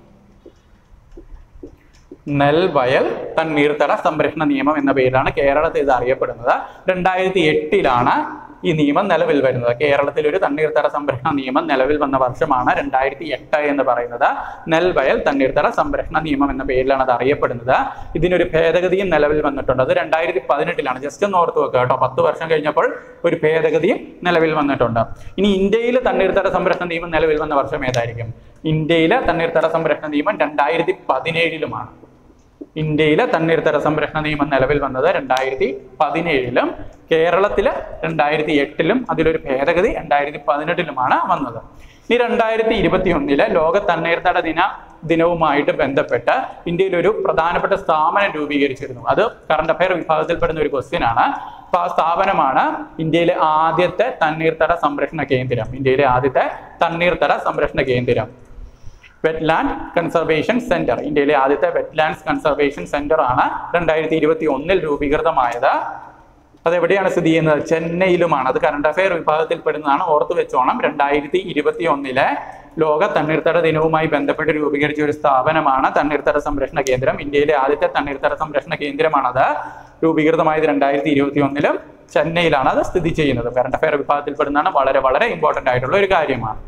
നെൽവയൽ തണ്ണീർത്തട സംരക്ഷണ നിയമം എന്ന പേരിലാണ് കേരളത്തിൽ ഇത് അറിയപ്പെടുന്നത്. രണ്ടായിരത്തി എട്ടിലാണ് ഈ നിയമം നിലവിൽ വരുന്നത്. കേരളത്തിൽ ഒരു തണ്ണീർത്തട സംരക്ഷണ നിയമം നിലവിൽ വന്ന വർഷമാണ് രണ്ടായിരത്തി എട്ട് എന്ന് പറയുന്നത്. നെൽവയൽ തണ്ണീർത്തട സംരക്ഷണ നിയമം എന്ന പേരിലാണ് അത് അറിയപ്പെടുന്നത്. ഇതിനൊരു ഭേദഗതിയും നിലവിൽ വന്നിട്ടുണ്ട്. അത് രണ്ടായിരത്തി പതിനെട്ടിലാണ്. ജസ്റ്റ് ഒന്ന് ഓർത്ത് വെക്കുക കേട്ടോ. പത്ത് വർഷം കഴിഞ്ഞപ്പോൾ ഒരു ഭേദഗതിയും നിലവിൽ വന്നിട്ടുണ്ട്. ഇനി ഇന്ത്യയിൽ തണ്ണീർത്തട സംരക്ഷണ നിയമം നിലവിൽ വന്ന വർഷം ഏതായിരിക്കും? ഇന്ത്യയിലെ തണ്ണീർത്തട സംരക്ഷണ നിയമം രണ്ടായിരത്തി പതിനേഴിലുമാണ്. ഇന്ത്യയിലെ തണ്ണീർത്തട സംരക്ഷണ നിയമം നിലവിൽ വന്നത് രണ്ടായിരത്തി പതിനേഴിലും കേരളത്തില് രണ്ടായിരത്തി എട്ടിലും അതിലൊരു ഭേദഗതി രണ്ടായിരത്തി പതിനെട്ടിലുമാണ് വന്നത്. ഈ രണ്ടായിരത്തി ഇരുപത്തി ഒന്നിലെ ലോക തണ്ണീർത്തട ദിന ദിനവുമായിട്ട് ബന്ധപ്പെട്ട് ഇന്ത്യയിൽ ഒരു പ്രധാനപ്പെട്ട സ്ഥാപനം രൂപീകരിച്ചിരുന്നു. അത് കറണ്ട് അഫയർ വിഭാഗത്തിൽപ്പെടുന്ന ഒരു ക്വസ്റ്റ്യൻ ആണ്. അപ്പൊ ആ സ്ഥാപനമാണ് ഇന്ത്യയിലെ ആദ്യത്തെ തണ്ണീർത്തട സംരക്ഷണ കേന്ദ്രം. ഇന്ത്യയിലെ ആദ്യത്തെ തണ്ണീർത്തട സംരക്ഷണ കേന്ദ്രം വെറ്റ്ലാൻഡ് കൺസർവേഷൻ സെന്റർ. ഇന്ത്യയിലെ ആദ്യത്തെ വെറ്റ്ലാൻഡ്സ് കൺസർവേഷൻ സെന്റർ ആണ് രണ്ടായിരത്തി ഇരുപത്തി ഒന്നിൽ രൂപീകൃതമായത്. അതെവിടെയാണ് സ്ഥിതി ചെയ്യുന്നത്? ചെന്നൈയിലുമാണ്. അത് കറണ്ട് അഫയർ വിഭാഗത്തിൽ പെടുന്നതാണ്. ഓർത്തു വെച്ചോണം. രണ്ടായിരത്തി ഇരുപത്തി ഒന്നിലെ ലോക തണ്ണീർത്തട ദിനവുമായി ബന്ധപ്പെട്ട് രൂപീകരിച്ച ഒരു സ്ഥാപനമാണ് തണ്ണീർത്തട സംരക്ഷണ കേന്ദ്രം. ഇന്ത്യയിലെ ആദ്യത്തെ തണ്ണീർത്തട സംരക്ഷണ കേന്ദ്രമാണത്. രൂപീകൃതമായത് രണ്ടായിരത്തി ഇരുപത്തി ഒന്നിലും ചെന്നൈയിലാണ് അത് സ്ഥിതി ചെയ്യുന്നത്. കറണ്ട് അഫയർ വിഭാഗത്തിൽ പെടുന്നതാണ്. വളരെ വളരെ ഇമ്പോർട്ടന്റ് ആയിട്ടുള്ള ഒരു കാര്യമാണ്.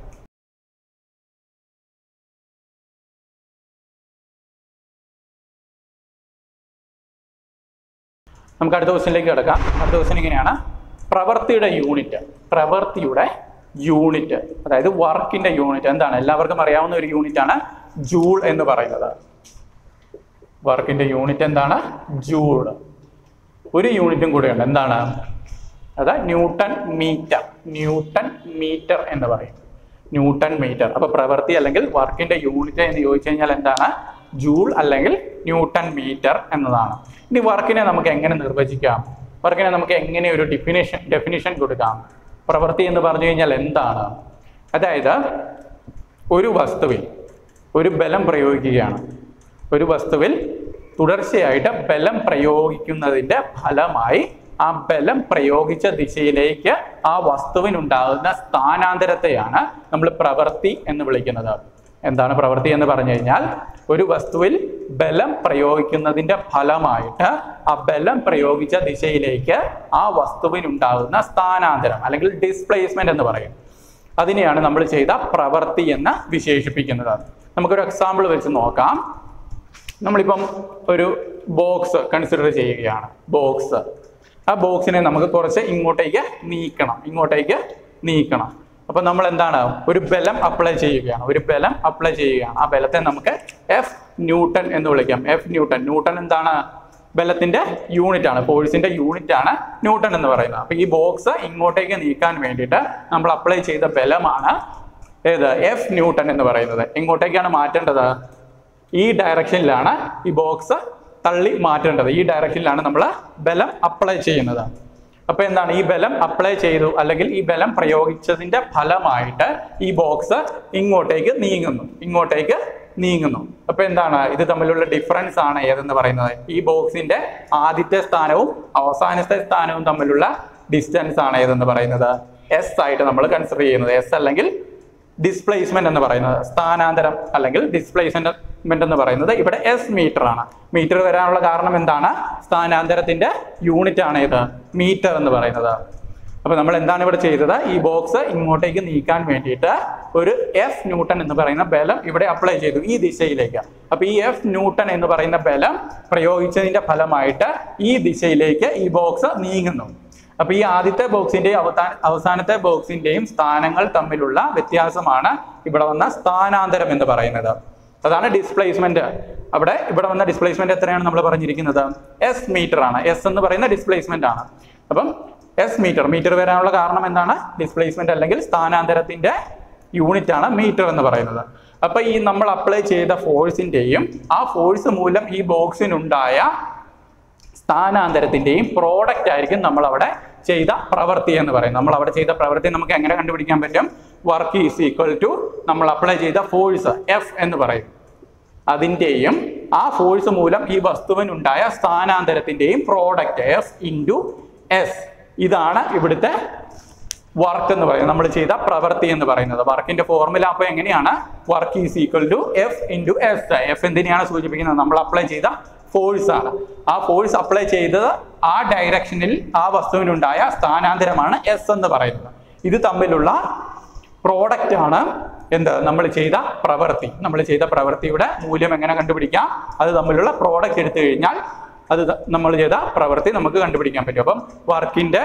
നമുക്ക് അടുത്ത ക്വസ്റ്റ്യനിലേക്ക് കിടക്കാം. അടുത്ത ക്വസ്റ്റ്യൻ ഇങ്ങനെയാണ്. പ്രവൃത്തിയുടെ യൂണിറ്റ് പ്രവൃത്തിയുടെ യൂണിറ്റ് അതായത് വർക്കിന്റെ യൂണിറ്റ് എന്താണ്? എല്ലാവർക്കും അറിയാവുന്ന ഒരു യൂണിറ്റ് ആണ് ജൂൾ എന്ന് പറയുന്നത്. വർക്കിന്റെ യൂണിറ്റ് എന്താണ്? ജൂൾ. ഒരു യൂണിറ്റും കൂടെയുണ്ട്. എന്താണ് അത്? Newton metre. ന്യൂട്ടൺ മീറ്റർ എന്ന് പറയും. Newton metre. അപ്പൊ പ്രവൃത്തി അല്ലെങ്കിൽ വർക്കിന്റെ യൂണിറ്റ് എന്ന് ചോദിച്ചു കഴിഞ്ഞാൽ എന്താണ്? ജൂൾ അല്ലെങ്കിൽ ന്യൂട്ടൺ മീറ്റർ എന്നതാണ്. ഇനി വർക്കിനെ നമുക്ക് എങ്ങനെ നിർവചിക്കാം? വർക്കിനെ നമുക്ക് എങ്ങനെ ഒരു ഡെഫിനിഷൻ ഡെഫിനിഷൻ കൊടുക്കാം? പ്രവൃത്തി എന്ന് പറഞ്ഞു കഴിഞ്ഞാൽ എന്താണ്? അതായത് ഒരു വസ്തുവിൽ ഒരു ബലം പ്രയോഗിക്കുകയാണ്. ഒരു വസ്തുവിൽ തുടർച്ചയായിട്ട് ബലം പ്രയോഗിക്കുന്നതിന്റെ ഫലമായി ആ ബലം പ്രയോഗിച്ച ദിശയിലേക്ക് ആ വസ്തുവിനുണ്ടാകുന്ന സ്ഥാനാന്തരത്തെയാണ് നമ്മൾ പ്രവൃത്തി എന്ന് വിളിക്കുന്നത്. എന്താണ് പ്രവൃത്തി എന്ന് പറഞ്ഞു കഴിഞ്ഞാൽ ഒരു വസ്തുവിൽ ബലം പ്രയോഗിക്കുന്നതിന്റെ ഫലമായിട്ട് ആ ബലം പ്രയോഗിച്ച ദിശയിലേക്ക് ആ വസ്തുവിനുണ്ടാകുന്ന സ്ഥാനാന്തരം അല്ലെങ്കിൽ ഡിസ്പ്ലേസ്മെന്റ് എന്ന് പറയും. അതിനെയാണ് നമ്മൾ ചെയ്ത പ്രവൃത്തി എന്ന് വിശേഷിപ്പിക്കുന്നത്. നമുക്കൊരു എക്സാമ്പിൾ വെച്ച് നോക്കാം. നമ്മളിപ്പം ഒരു ബോക്സ് കൺസിഡർ ചെയ്യുകയാണ്. ബോക്സ് ആ ബോക്സിനെ നമുക്ക് കുറച്ച് ഇങ്ങോട്ടേക്ക് നീക്കണം ഇങ്ങോട്ടേക്ക് നീക്കണം അപ്പൊ നമ്മൾ എന്താണ് ഒരു ബലം അപ്ലൈ ചെയ്യുകയാണ് ഒരു ബലം അപ്ലൈ ചെയ്യുകയാണ് ആ ബലത്തെ നമുക്ക് എഫ് ന്യൂട്ടൺ എന്ന് വിളിക്കാം. എഫ് ന്യൂട്ടൺ ന്യൂട്ടൺ എന്താണ് ബലത്തിന്റെ യൂണിറ്റ് ആണ്, ഫോഴ്സിന്റെ യൂണിറ്റ് ആണ് ന്യൂട്ടൺ എന്ന് പറയുന്നത്. അപ്പൊ ഈ ബോക്സ് ഇങ്ങോട്ടേക്ക് നീക്കാൻ വേണ്ടിയിട്ട് നമ്മൾ അപ്ലൈ ചെയ്ത ബലമാണ് ഏത് എഫ് ന്യൂട്ടൺ എന്ന് പറയുന്നത്. എങ്ങോട്ടേക്കാണ് മാറ്റേണ്ടത്? ഈ ഡയറക്ഷനിലാണ് ഈ ബോക്സ് തള്ളി മാറ്റേണ്ടത്. ഈ ഡയറക്ഷനിലാണ് നമ്മൾ ബലം അപ്ലൈ ചെയ്യുന്നത്. അപ്പൊ എന്താണ് ഈ ബലം അപ്ലൈ ചെയ്തു അല്ലെങ്കിൽ ഈ ബലം പ്രയോഗിച്ചതിന്റെ ഫലമായിട്ട് ഈ ബോക്സ് ഇങ്ങോട്ടേക്ക് നീങ്ങുന്നു ഇങ്ങോട്ടേക്ക് നീങ്ങുന്നു അപ്പൊ എന്താണ് ഇത് തമ്മിലുള്ള ഡിഫറൻസ് ആണ് ഏതെന്ന് പറയുന്നത്. ഈ ബോക്സിന്റെ ആദ്യത്തെ സ്ഥാനവും അവസാനത്തെ സ്ഥാനവും തമ്മിലുള്ള ഡിസ്റ്റൻസ് ആണ് ഏതെന്ന് പറയുന്നത് എസ് ആയിട്ട് നമ്മൾ കൺസിഡർ ചെയ്യുന്നത്. എസ് അല്ലെങ്കിൽ ഡിസ്പ്ലേസ്മെന്റ് എന്ന് പറയുന്നത്, സ്ഥാനാന്തരം അല്ലെങ്കിൽ ഡിസ്പ്ലേസ്മെന്റ് എന്ന് പറയുന്നത് ഇവിടെ എസ് മീറ്റർ ആണ്. മീറ്റർ വരാനുള്ള കാരണം എന്താണ്? സ്ഥാനാന്തരത്തിന്റെ യൂണിറ്റ് ആണ് ഇത് മീറ്റർ എന്ന് പറയുന്നത്. അപ്പൊ നമ്മൾ എന്താണ് ഇവിടെ ചെയ്തത്? ഈ ബോക്സ് ഇങ്ങോട്ടേക്ക് നീക്കാൻ വേണ്ടിയിട്ട് ഒരു എഫ് ന്യൂട്ടൺ എന്ന് പറയുന്ന ബലം ഇവിടെ അപ്ലൈ ചെയ്തു ഈ ദിശയിലേക്ക്. അപ്പൊ ഈ എഫ് ന്യൂട്ടൺ എന്ന് പറയുന്ന ബലം പ്രയോഗിച്ചതിന്റെ ഫലമായിട്ട് ഈ ദിശയിലേക്ക് ഈ ബോക്സ് നീങ്ങുന്നു. അപ്പൊ ഈ ആദ്യത്തെ ബോക്സിന്റെയും അവസാന അവസാനത്തെ ബോക്സിന്റെയും സ്ഥാനങ്ങൾ തമ്മിലുള്ള വ്യത്യാസമാണ് ഇവിടെ വന്ന സ്ഥാനാന്തരം എന്ന് പറയുന്നത്. അതാണ് ഡിസ്പ്ലേസ്മെന്റ്. അവിടെ ഇവിടെ വന്ന ഡിസ്പ്ലേസ്മെന്റ് എത്രയാണ് നമ്മൾ പറഞ്ഞിരിക്കുന്നത്? എസ് മീറ്റർ ആണ്. എസ് എന്ന് പറയുന്ന ഡിസ്പ്ലേസ്മെന്റ് ആണ്. അപ്പം എസ് മീറ്റർ മീറ്റർ വരാനുള്ള കാരണം എന്താണ്? ഡിസ്പ്ലേസ്മെന്റ് അല്ലെങ്കിൽ സ്ഥാനാന്തരത്തിന്റെ യൂണിറ്റ് ആണ് മീറ്റർ എന്ന് പറയുന്നത്. അപ്പൊ ഈ നമ്മൾ അപ്ലൈ ചെയ്ത ഫോഴ്സിന്റെയും ആ ഫോഴ്സ് മൂലം ഈ ബോക്സിനുണ്ടായ സ്ഥാനാന്തരത്തിന്റെയും പ്രോഡക്റ്റ് ആയിരിക്കും നമ്മൾ അവിടെ ചെയ്ത പ്രവൃത്തി എന്ന് പറയും. നമ്മൾ അവിടെ ചെയ്ത പ്രവൃത്തി നമുക്ക് എങ്ങനെ കണ്ടുപിടിക്കാൻ പറ്റും? വർക്ക് ഈസ് ഈക്വൽ ടു നമ്മൾ അപ്ലൈ ചെയ്ത ഫോഴ്സ് എഫ് എന്ന് പറയും, അതിന്റെയും ആ ഫോഴ്സ് മൂലം ഈ വസ്തുവിനുണ്ടായ സ്ഥാനാന്തരത്തിന്റെയും പ്രോഡക്റ്റ് എഫ് ഇൻറ്റു എസ്. ഇതാണ് ഇവിടുത്തെ വർക്ക് എന്ന് പറയുന്നത്, നമ്മൾ ചെയ്ത പ്രവൃത്തി എന്ന് പറയുന്നത്. വർക്കിന്റെ ഫോർമുല അപ്പൊ എങ്ങനെയാണ്? Work is equal to F into S. F എന്തിനെയാണ് സൂചിപ്പിക്കുന്നത്? നമ്മൾ അപ്ലൈ ചെയ്ത ഫോഴ്സ് ആണ്. ആ ഫോഴ്സ് അപ്ലൈ ചെയ്തത് ആ ഡയറക്ഷനിൽ ആ വസ്തുവിനുണ്ടായ സ്ഥാനാന്തരമാണ് എസ് എന്ന് പറയുന്നത്. ഇത് തമ്മിലുള്ള പ്രോഡക്റ്റ് ആണ് എന്ത്? നമ്മൾ ചെയ്ത പ്രവൃത്തി. നമ്മൾ ചെയ്ത പ്രവൃത്തിയുടെ മൂല്യം എങ്ങനെ കണ്ടുപിടിക്കാം? അത് തമ്മിലുള്ള പ്രോഡക്റ്റ് എടുത്തു കഴിഞ്ഞാൽ അത് നമ്മൾ ചെയ്ത പ്രവൃത്തി നമുക്ക് കണ്ടുപിടിക്കാൻ പറ്റും. അപ്പം വർക്കിന്റെ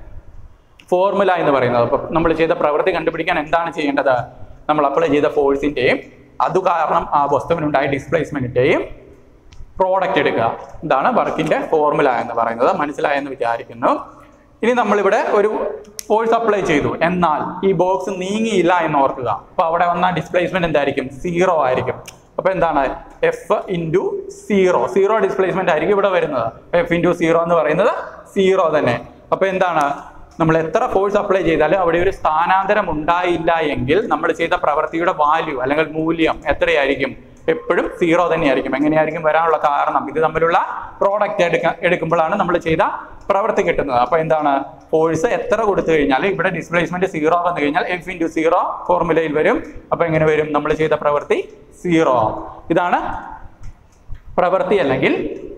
ഫോർമുല എന്ന് പറയുന്നത്, അപ്പം നമ്മൾ ചെയ്ത പ്രവൃത്തി കണ്ടുപിടിക്കാൻ എന്താണ് ചെയ്യേണ്ടത്? നമ്മൾ അപ്ലൈ ചെയ്ത ഫോഴ്സിന്റെയും അത് കാരണം ആ വസ്തുവിനുണ്ടായ ഡിസ്പ്ലേസ്മെന്റിന്റെയും പ്രോഡക്റ്റ് എടുക്കുക. ഇതാണ് വർക്കിന്റെ ഫോർമുല എന്ന് പറയുന്നത്. മനസ്സിലായെന്ന് വിചാരിക്കുന്നു. ഇനി നമ്മളിവിടെ ഒരു ഫോഴ്സ് അപ്ലൈ ചെയ്തു, എന്നാൽ ഈ ബോക്സ് നീങ്ങിയില്ല എന്ന് ഓർക്കുക. അപ്പൊ അവിടെ വന്ന ഡിസ്പ്ലേസ്മെന്റ് എന്തായിരിക്കും? സീറോ ആയിരിക്കും. അപ്പൊ എന്താണ്? F into zero. Zero displacement ആയിരിക്കും ഇവിടെ വരുന്നത്. എഫ് ഇൻറ്റു സീറോ എന്ന് പറയുന്നത് സീറോ തന്നെ. അപ്പൊ എന്താണ്? നമ്മൾ എത്ര ഫോഴ്സ് അപ്ലൈ ചെയ്താലും അവിടെ ഒരു സ്ഥാനാന്തരം ഉണ്ടായില്ല എങ്കിൽ നമ്മൾ ചെയ്ത പ്രവൃത്തിയുടെ വാല്യൂ അല്ലെങ്കിൽ മൂല്യം എത്രയായിരിക്കും? എപ്പോഴും സീറോ തന്നെയായിരിക്കും. എങ്ങനെയായിരിക്കും വരാനുള്ള കാരണം? ഇത് തമ്മിലുള്ള പ്രോഡക്റ്റ് എടുക്ക എടുക്കുമ്പോഴാണ് നമ്മൾ ചെയ്ത പ്രവൃത്തി കിട്ടുന്നത്. അപ്പൊ എന്താണ്? ഫോഴ്സ് എത്ര കൊടുത്തു കഴിഞ്ഞാൽ ഇവിടെ ഡിസ്പ്ലേസ്മെന്റ് സീറോ വന്നു കഴിഞ്ഞാൽ എഫ് ഇൻറ്റു സീറോ ഫോർമുലയിൽ വരും. അപ്പൊ എങ്ങനെ വരും? നമ്മൾ ചെയ്ത പ്രവൃത്തി സീറോ. ഇതാണ് പ്രവൃത്തി അല്ലെങ്കിൽ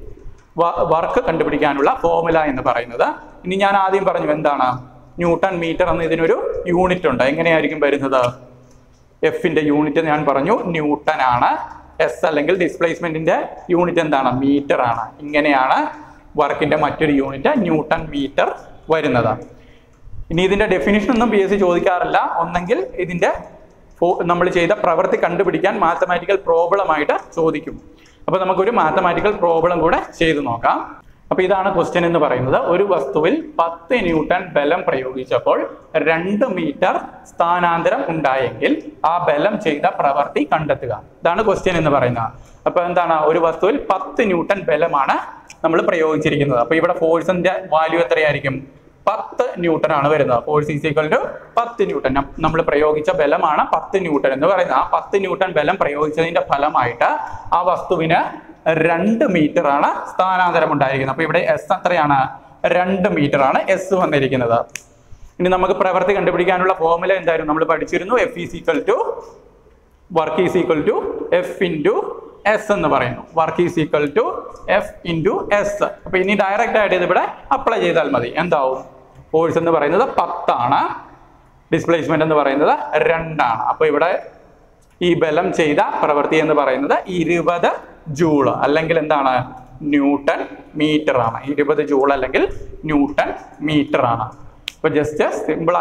വർക്ക് കണ്ടുപിടിക്കാനുള്ള ഫോർമുല എന്ന് പറയുന്നത്. ഇനി ഞാൻ ആദ്യം പറഞ്ഞു എന്താണ്? ന്യൂട്ടൺ മീറ്റർ എന്ന് ഇതിനൊരു യൂണിറ്റ് ഉണ്ട്. എങ്ങനെയായിരിക്കും വരുന്നത്? എഫിന്റെ യൂണിറ്റ് ഞാൻ പറഞ്ഞു ന്യൂട്ടൺ ആണ്. എസ് അല്ലെങ്കിൽ ഡിസ്പ്ലേസ്മെന്റിന്റെ യൂണിറ്റ് എന്താണ്? മീറ്റർ ആണ്. ഇങ്ങനെയാണ് വർക്കിന്റെ മറ്റൊരു യൂണിറ്റ് ന്യൂട്ടൺ മീറ്റർ വരുന്നത്. ഇനി ഇതിന്റെ ഡെഫിനിഷൻ ഒന്നും പി എസ് സി ചോദിക്കാറില്ല. ഒന്നെങ്കിൽ ഇതിന്റെ നമ്മൾ ചെയ്ത പ്രവൃത്തി കണ്ടുപിടിക്കാൻ മാത്തമാറ്റിക്കൽ പ്രോബ്ലം ആയിട്ട് ചോദിക്കും. അപ്പൊ നമുക്കൊരു മാത്തമാറ്റിക്കൽ പ്രോബ്ലം കൂടെ ചെയ്തു നോക്കാം. അപ്പൊ ഇതാണ് ക്വസ്റ്റ്യൻ എന്ന് പറയുന്നത്. ഒരു വസ്തുവിൽ പത്ത് ന്യൂട്ടൺ ബലം പ്രയോഗിച്ചപ്പോൾ രണ്ട് മീറ്റർ സ്ഥാനാന്തരം ഉണ്ടായെങ്കിൽ ആ ബലം ചെയ്ത പ്രവൃത്തി കണ്ടെത്തുക. ഇതാണ് ക്വസ്റ്റ്യൻ എന്ന് പറയുന്നത്. അപ്പൊ എന്താണ്? ഒരു വസ്തുവിൽ പത്ത് ന്യൂട്ടൺ ബലമാണ് നമ്മൾ പ്രയോഗിച്ചിരിക്കുന്നത്. അപ്പൊ ഇവിടെ ഫോഴ്സിന്റെ വാല്യൂ എത്രയായിരിക്കും? പത്ത് ന്യൂട്ടൺ ആണ് വരുന്നത്. ഫോഴ്സ് ഈസ് ഈക്വൽ ടു പത്ത് ന്യൂട്ടൺ. നമ്മൾ പ്രയോഗിച്ച ബലമാണ് പത്ത് ന്യൂട്ടൺ എന്ന് പറയുന്നത്. ആ പത്ത് ന്യൂട്ടൺ ബലം പ്രയോഗിച്ചതിന്റെ ഫലമായിട്ട് ആ വസ്തുവിന് രണ്ട് മീറ്റർ ആണ് സ്ഥാനാന്തരം ഉണ്ടായിരിക്കുന്നത്. അപ്പൊ ഇവിടെ എസ് എത്രയാണ്? രണ്ട് മീറ്റർ ആണ് എസ് വന്നിരിക്കുന്നത്. ഇനി നമുക്ക് പ്രവൃത്തി കണ്ടുപിടിക്കാനുള്ള ഫോർമുല എന്തായിരുന്നു? നമ്മൾ പഠിച്ചിരുന്നു. F is equal to work is equal to F into S എന്ന് പറയുന്നു. Work is equal to F into S. അപ്പൊ ഇനി ഡയറക്റ്റ് ആയിട്ട് ഇത് ഇവിടെ അപ്ലൈ ചെയ്താൽ മതി. എന്താവും? ഫോഴ്സ് എന്ന് പറയുന്നത് പത്താണ്, ഡിസ്പ്ലേസ്മെന്റ് എന്ന് പറയുന്നത് രണ്ടാണ്. അപ്പൊ ഇവിടെ ഈ ബലം ചെയ്ത പ്രവൃത്തി എന്ന് പറയുന്നത് ഇരുപത് ജൂൾ അല്ലെങ്കിൽ എന്താണ്? ന്യൂട്ടൺ മീറ്റർ ആണ്. ഇരുപത് ജൂൾ അല്ലെങ്കിൽ ന്യൂട്ടൺ മീറ്റർ ആണ്. അപ്പൊ ജസ്റ്റ് സിമ്പിൾ ആയിട്ട്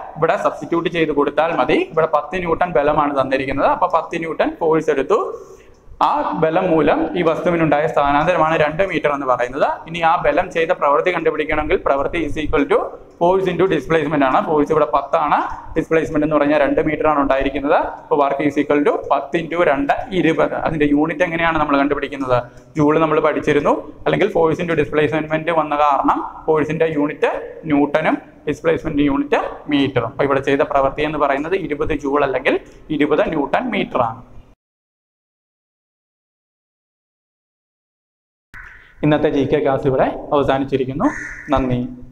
ഇവിടെ സബ്സ്റ്റിറ്റ്യൂട്ട് ചെയ്ത് കൊടുത്താൽ മതി. ഇവിടെ പത്ത് ന്യൂട്ടൺ ബലമാണ് തന്നിരിക്കുന്നത്. അപ്പൊ പത്ത് ന്യൂട്ടൺ ഫോഴ്സ് എടുത്തു. ആ ബലം മൂലം ഈ വസ്തുവിനുണ്ടായ സ്ഥാനാന്തരമാണ് രണ്ട് മീറ്റർ എന്ന് പറയുന്നത്. ഇനി ആ ബലം ചെയ്ത പ്രവൃത്തി കണ്ടുപിടിക്കണമെങ്കിൽ പ്രവൃത്തി is equal to force into displacement ആണ്. ഫോഴ്സ് ഇവിടെ പത്താണ്, ഡിസ്പ്ലേസ്മെന്റ് എന്ന് പറഞ്ഞാൽ രണ്ട് മീറ്റർ ആണ് ഉണ്ടായിരിക്കുന്നത്. അപ്പോൾ വർക്ക് ഈസ് ഈക്വൽ ടു പത്ത് ഇൻറ്റു രണ്ട് ഇരുപത്. അതിന്റെ യൂണിറ്റ് എങ്ങനെയാണ് നമ്മൾ കണ്ടുപിടിക്കുന്നത്? ജൂള് നമ്മൾ പഠിച്ചിരുന്നു. അല്ലെങ്കിൽ ഫോഴ്സ് ഇൻറ്റു ഡിസ്പ്ലേസ്മെന്റ് വന്ന കാരണം ഫോഴ്സിന്റെ യൂണിറ്റ് ന്യൂട്ടനും ഡിസ്പ്ലേസ്മെന്റ് യൂണിറ്റ് മീറ്ററും. അപ്പോൾ ഇവിടെ ചെയ്ത പ്രവൃത്തി എന്ന് പറയുന്നത് ഇരുപത് ജൂൾ അല്ലെങ്കിൽ ഇരുപത് ന്യൂട്ടൺ മീറ്റർ ആണ്. ഇന്നത്തെ ജി കെ ക്ലാസ് ഇവിടെ അവസാനിച്ചിരിക്കുന്നു. നന്ദി.